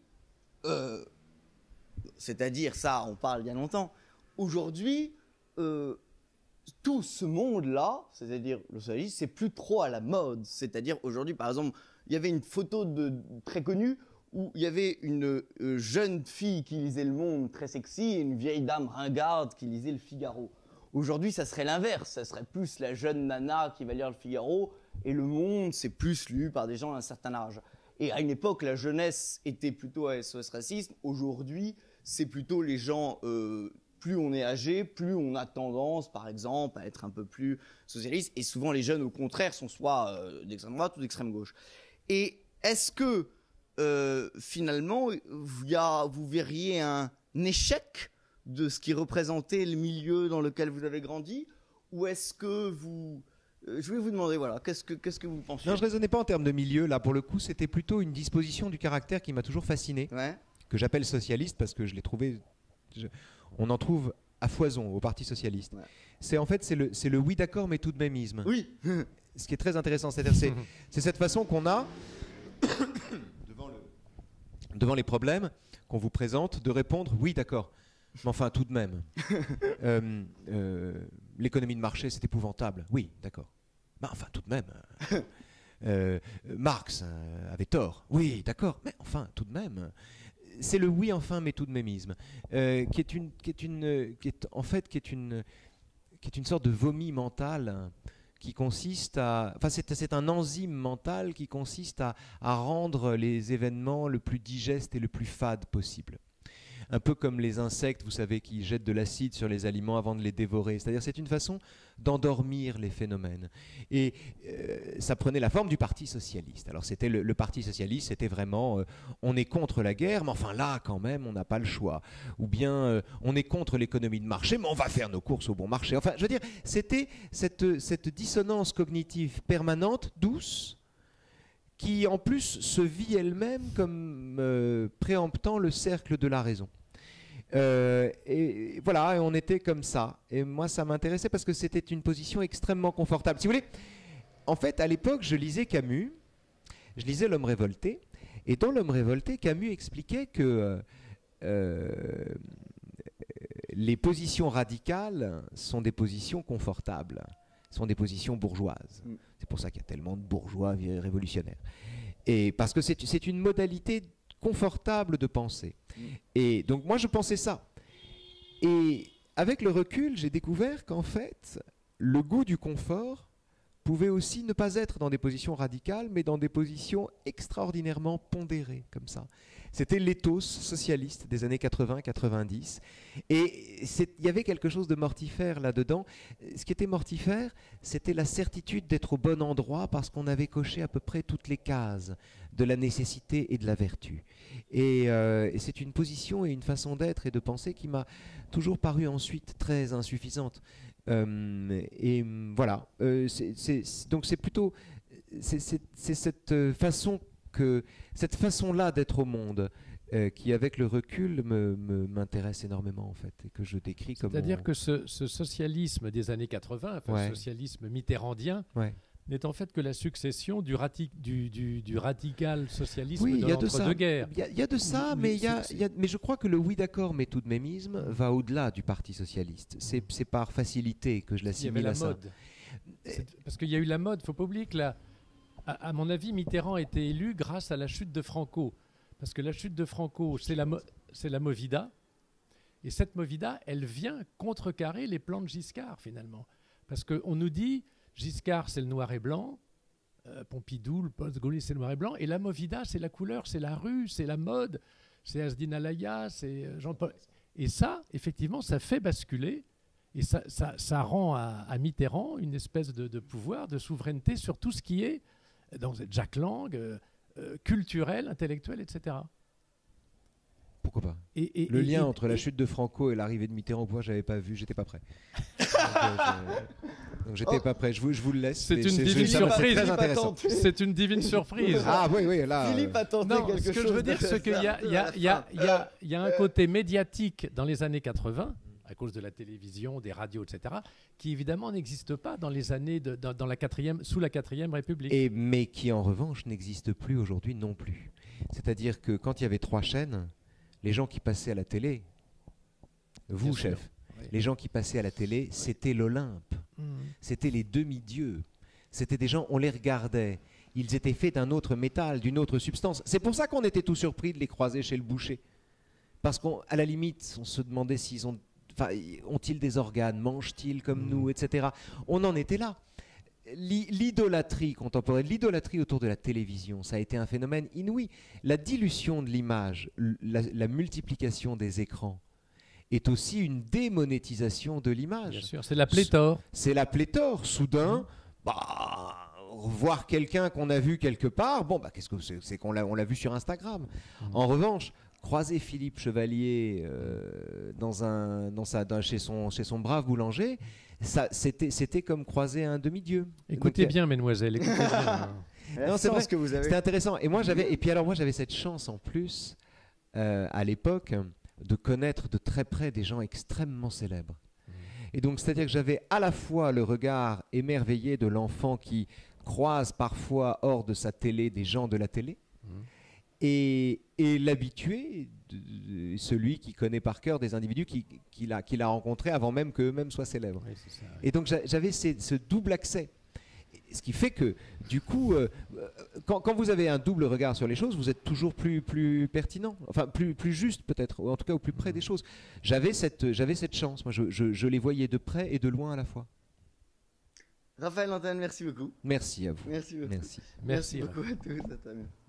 c'est-à-dire ça, on parle il y a longtemps, aujourd'hui, tout ce monde-là, c'est-à-dire le socialisme, c'est plus trop à la mode. C'est-à-dire aujourd'hui, par exemple, il y avait une photo très connue où il y avait une jeune fille qui lisait Le Monde, très sexy, et une vieille dame ringarde qui lisait Le Figaro. Aujourd'hui, ça serait l'inverse. Ça serait plus la jeune nana qui va lire Le Figaro, et Le Monde, c'est plus lu par des gens d'un certain âge. Et à une époque, la jeunesse était plutôt à SOS Racisme. Aujourd'hui, c'est plutôt les gens... plus on est âgé, plus on a tendance, par exemple, à être un peu plus socialiste. Et souvent, les jeunes, au contraire, sont soit d'extrême droite ou d'extrême gauche. Et est-ce que, finalement, vous verriez un échec de ce qui représentait le milieu dans lequel vous avez grandi? Ou est-ce que vous... je vais vous demander, voilà, qu'est-ce que vous pensez? Non, je ne raisonnais pas en termes de milieu. Là, pour le coup, c'était plutôt une disposition du caractère qui m'a toujours fasciné, ouais. Que j'appelle socialiste parce que je l'ai trouvé... On en trouve à foison au Parti socialiste. Ouais. C'est le oui d'accord mais tout de mêmeisme. Oui. Ce qui est très intéressant, c'est cette façon qu'on a devant les problèmes qu'on vous présente de répondre oui d'accord, mais enfin tout de même. L'économie de marché c'est épouvantable. Oui d'accord. Mais enfin tout de même. Marx avait tort. Oui d'accord. Mais enfin tout de même. C'est le oui enfin mais tout de mêmeisme, qui est une sorte de vomi mental qui consiste à, enfin c'est un enzyme mental qui consiste à rendre les événements le plus digeste et le plus fade possible. Un peu comme les insectes, vous savez, qui jettent de l'acide sur les aliments avant de les dévorer. C'est-à-dire c'est une façon d'endormir les phénomènes. Et ça prenait la forme du Parti socialiste. Alors c'était le Parti socialiste, c'était vraiment on est contre la guerre, mais enfin là quand même on n'a pas le choix. Ou bien on est contre l'économie de marché, mais on va faire nos courses au bon marché. Enfin je veux dire, c'était cette dissonance cognitive permanente, douce, qui en plus se vit elle-même comme préemptant le cercle de la raison. Et voilà, et on était comme ça. Et moi, ça m'intéressait parce que c'était une position extrêmement confortable. Si vous voulez, en fait, à l'époque, je lisais Camus, je lisais L'Homme révolté, et dans L'Homme révolté, Camus expliquait que les positions radicales sont des positions confortables, sont des positions bourgeoises. C'est pour ça qu'il y a tellement de bourgeois révolutionnaires. Et parce que c'est une modalité confortable de penser. Et donc moi je pensais ça. Et avec le recul, j'ai découvert qu'en fait, le goût du confort pouvait aussi ne pas être dans des positions radicales, mais dans des positions extraordinairement pondérées, comme ça. C'était l'éthos socialiste des années 80-90. Et il y avait quelque chose de mortifère là-dedans. Ce qui était mortifère, c'était la certitude d'être au bon endroit parce qu'on avait coché à peu près toutes les cases de la nécessité et de la vertu. Et c'est une position et une façon d'être et de penser qui m'a toujours paru ensuite très insuffisante. Et voilà. Donc c'est plutôt... C'est cette façon-là d'être au monde qui, avec le recul, m'intéresse énormément, en fait, et que je décris comme... C'est-à-dire que ce socialisme des années 80, enfin, ouais. Le socialisme mitterrandien, ouais. n'est en fait que la succession du radical socialisme oui, de l'entre-deux-guerres. Il y a de ça, mais je crois que le oui d'accord mais tout de mêmeisme va au-delà du Parti socialiste. C'est par facilité que je l'assimile à ça. Mode. Parce qu'il y a eu la mode, il ne faut pas oublier que à mon avis, Mitterrand a été élu grâce à la chute de Franco. Parce que la chute de Franco, c'est la Movida. Et cette Movida, elle vient contrecarrer les plans de Giscard, finalement. Parce qu'on nous dit, Giscard, c'est le noir et blanc, Pompidou, le post-gaulliste, c'est le noir et blanc. Et la Movida, c'est la couleur, c'est la rue, c'est la mode, c'est Asdin Alaya, c'est Jean-Paul. Et ça, effectivement, ça fait basculer. Et ça rend à Mitterrand une espèce de pouvoir, de souveraineté sur tout ce qui est donc Jack Lang, culturel, intellectuel, etc. Pourquoi pas. Le lien entre la chute de Franco et l'arrivée de Mitterrand au pouvoir, j'avais pas vu, j'étais pas prêt. Donc j'étais pas prêt. Je vous le laisse. C'est une divine surprise. Très intéressant. C'est une divine surprise. Ah oui, là. Philippe a tenté quelque chose. Ce que je veux dire, c'est qu'il y a un côté médiatique dans les années 80, à cause de la télévision, des radios, etc., qui évidemment n'existe pas dans les années sous la 4e République. Mais qui en revanche n'existe plus aujourd'hui non plus. C'est-à-dire que quand il y avait 3 chaînes, les gens qui passaient à la télé, vous, chef, oui. Les gens qui passaient à la télé, c'était l'Olympe. C'était les demi-dieux. C'était des gens, on les regardait. Ils étaient faits d'un autre métal, d'une autre substance. C'est pour ça qu'on était tout surpris de les croiser chez le boucher. Parce qu'à la limite, on se demandait s'ils ont-ils des organes, mangent-ils comme nous, etc. On en était là. L'idolâtrie contemporaine, l'idolâtrie autour de la télévision, ça a été un phénomène inouï. La dilution de l'image, la multiplication des écrans est aussi une démonétisation de l'image. Bien sûr, c'est la pléthore. C'est la pléthore. Soudain, voir quelqu'un qu'on a vu quelque part, qu'est-ce que c'est qu'on l'a vu sur Instagram. En revanche, croiser Philippe Chevalier chez son brave boulanger, c'était comme croiser un demi-dieu. Écoutez bien, mesdemoiselles, écoutez bien. Non, c'est vrai, c'était intéressant. Et moi, j'avais cette chance en plus, à l'époque, de connaître de très près des gens extrêmement célèbres. Et donc, c'est-à-dire que j'avais à la fois le regard émerveillé de l'enfant qui croise parfois hors de sa télé des gens de la télé, et l'habitué, celui qui connaît par cœur des individus qu'il a rencontrés avant même qu'eux-mêmes soient célèbres. Oui, c'est ça, oui. Et donc j'avais ce double accès. Ce qui fait que, du coup, quand vous avez un double regard sur les choses, vous êtes toujours plus pertinent, enfin plus juste peut-être, ou en tout cas au plus près des choses. J'avais cette chance, moi je les voyais de près et de loin à la fois. Raphaël Antenne, merci beaucoup. Merci à vous. Merci beaucoup. Merci beaucoup à tous.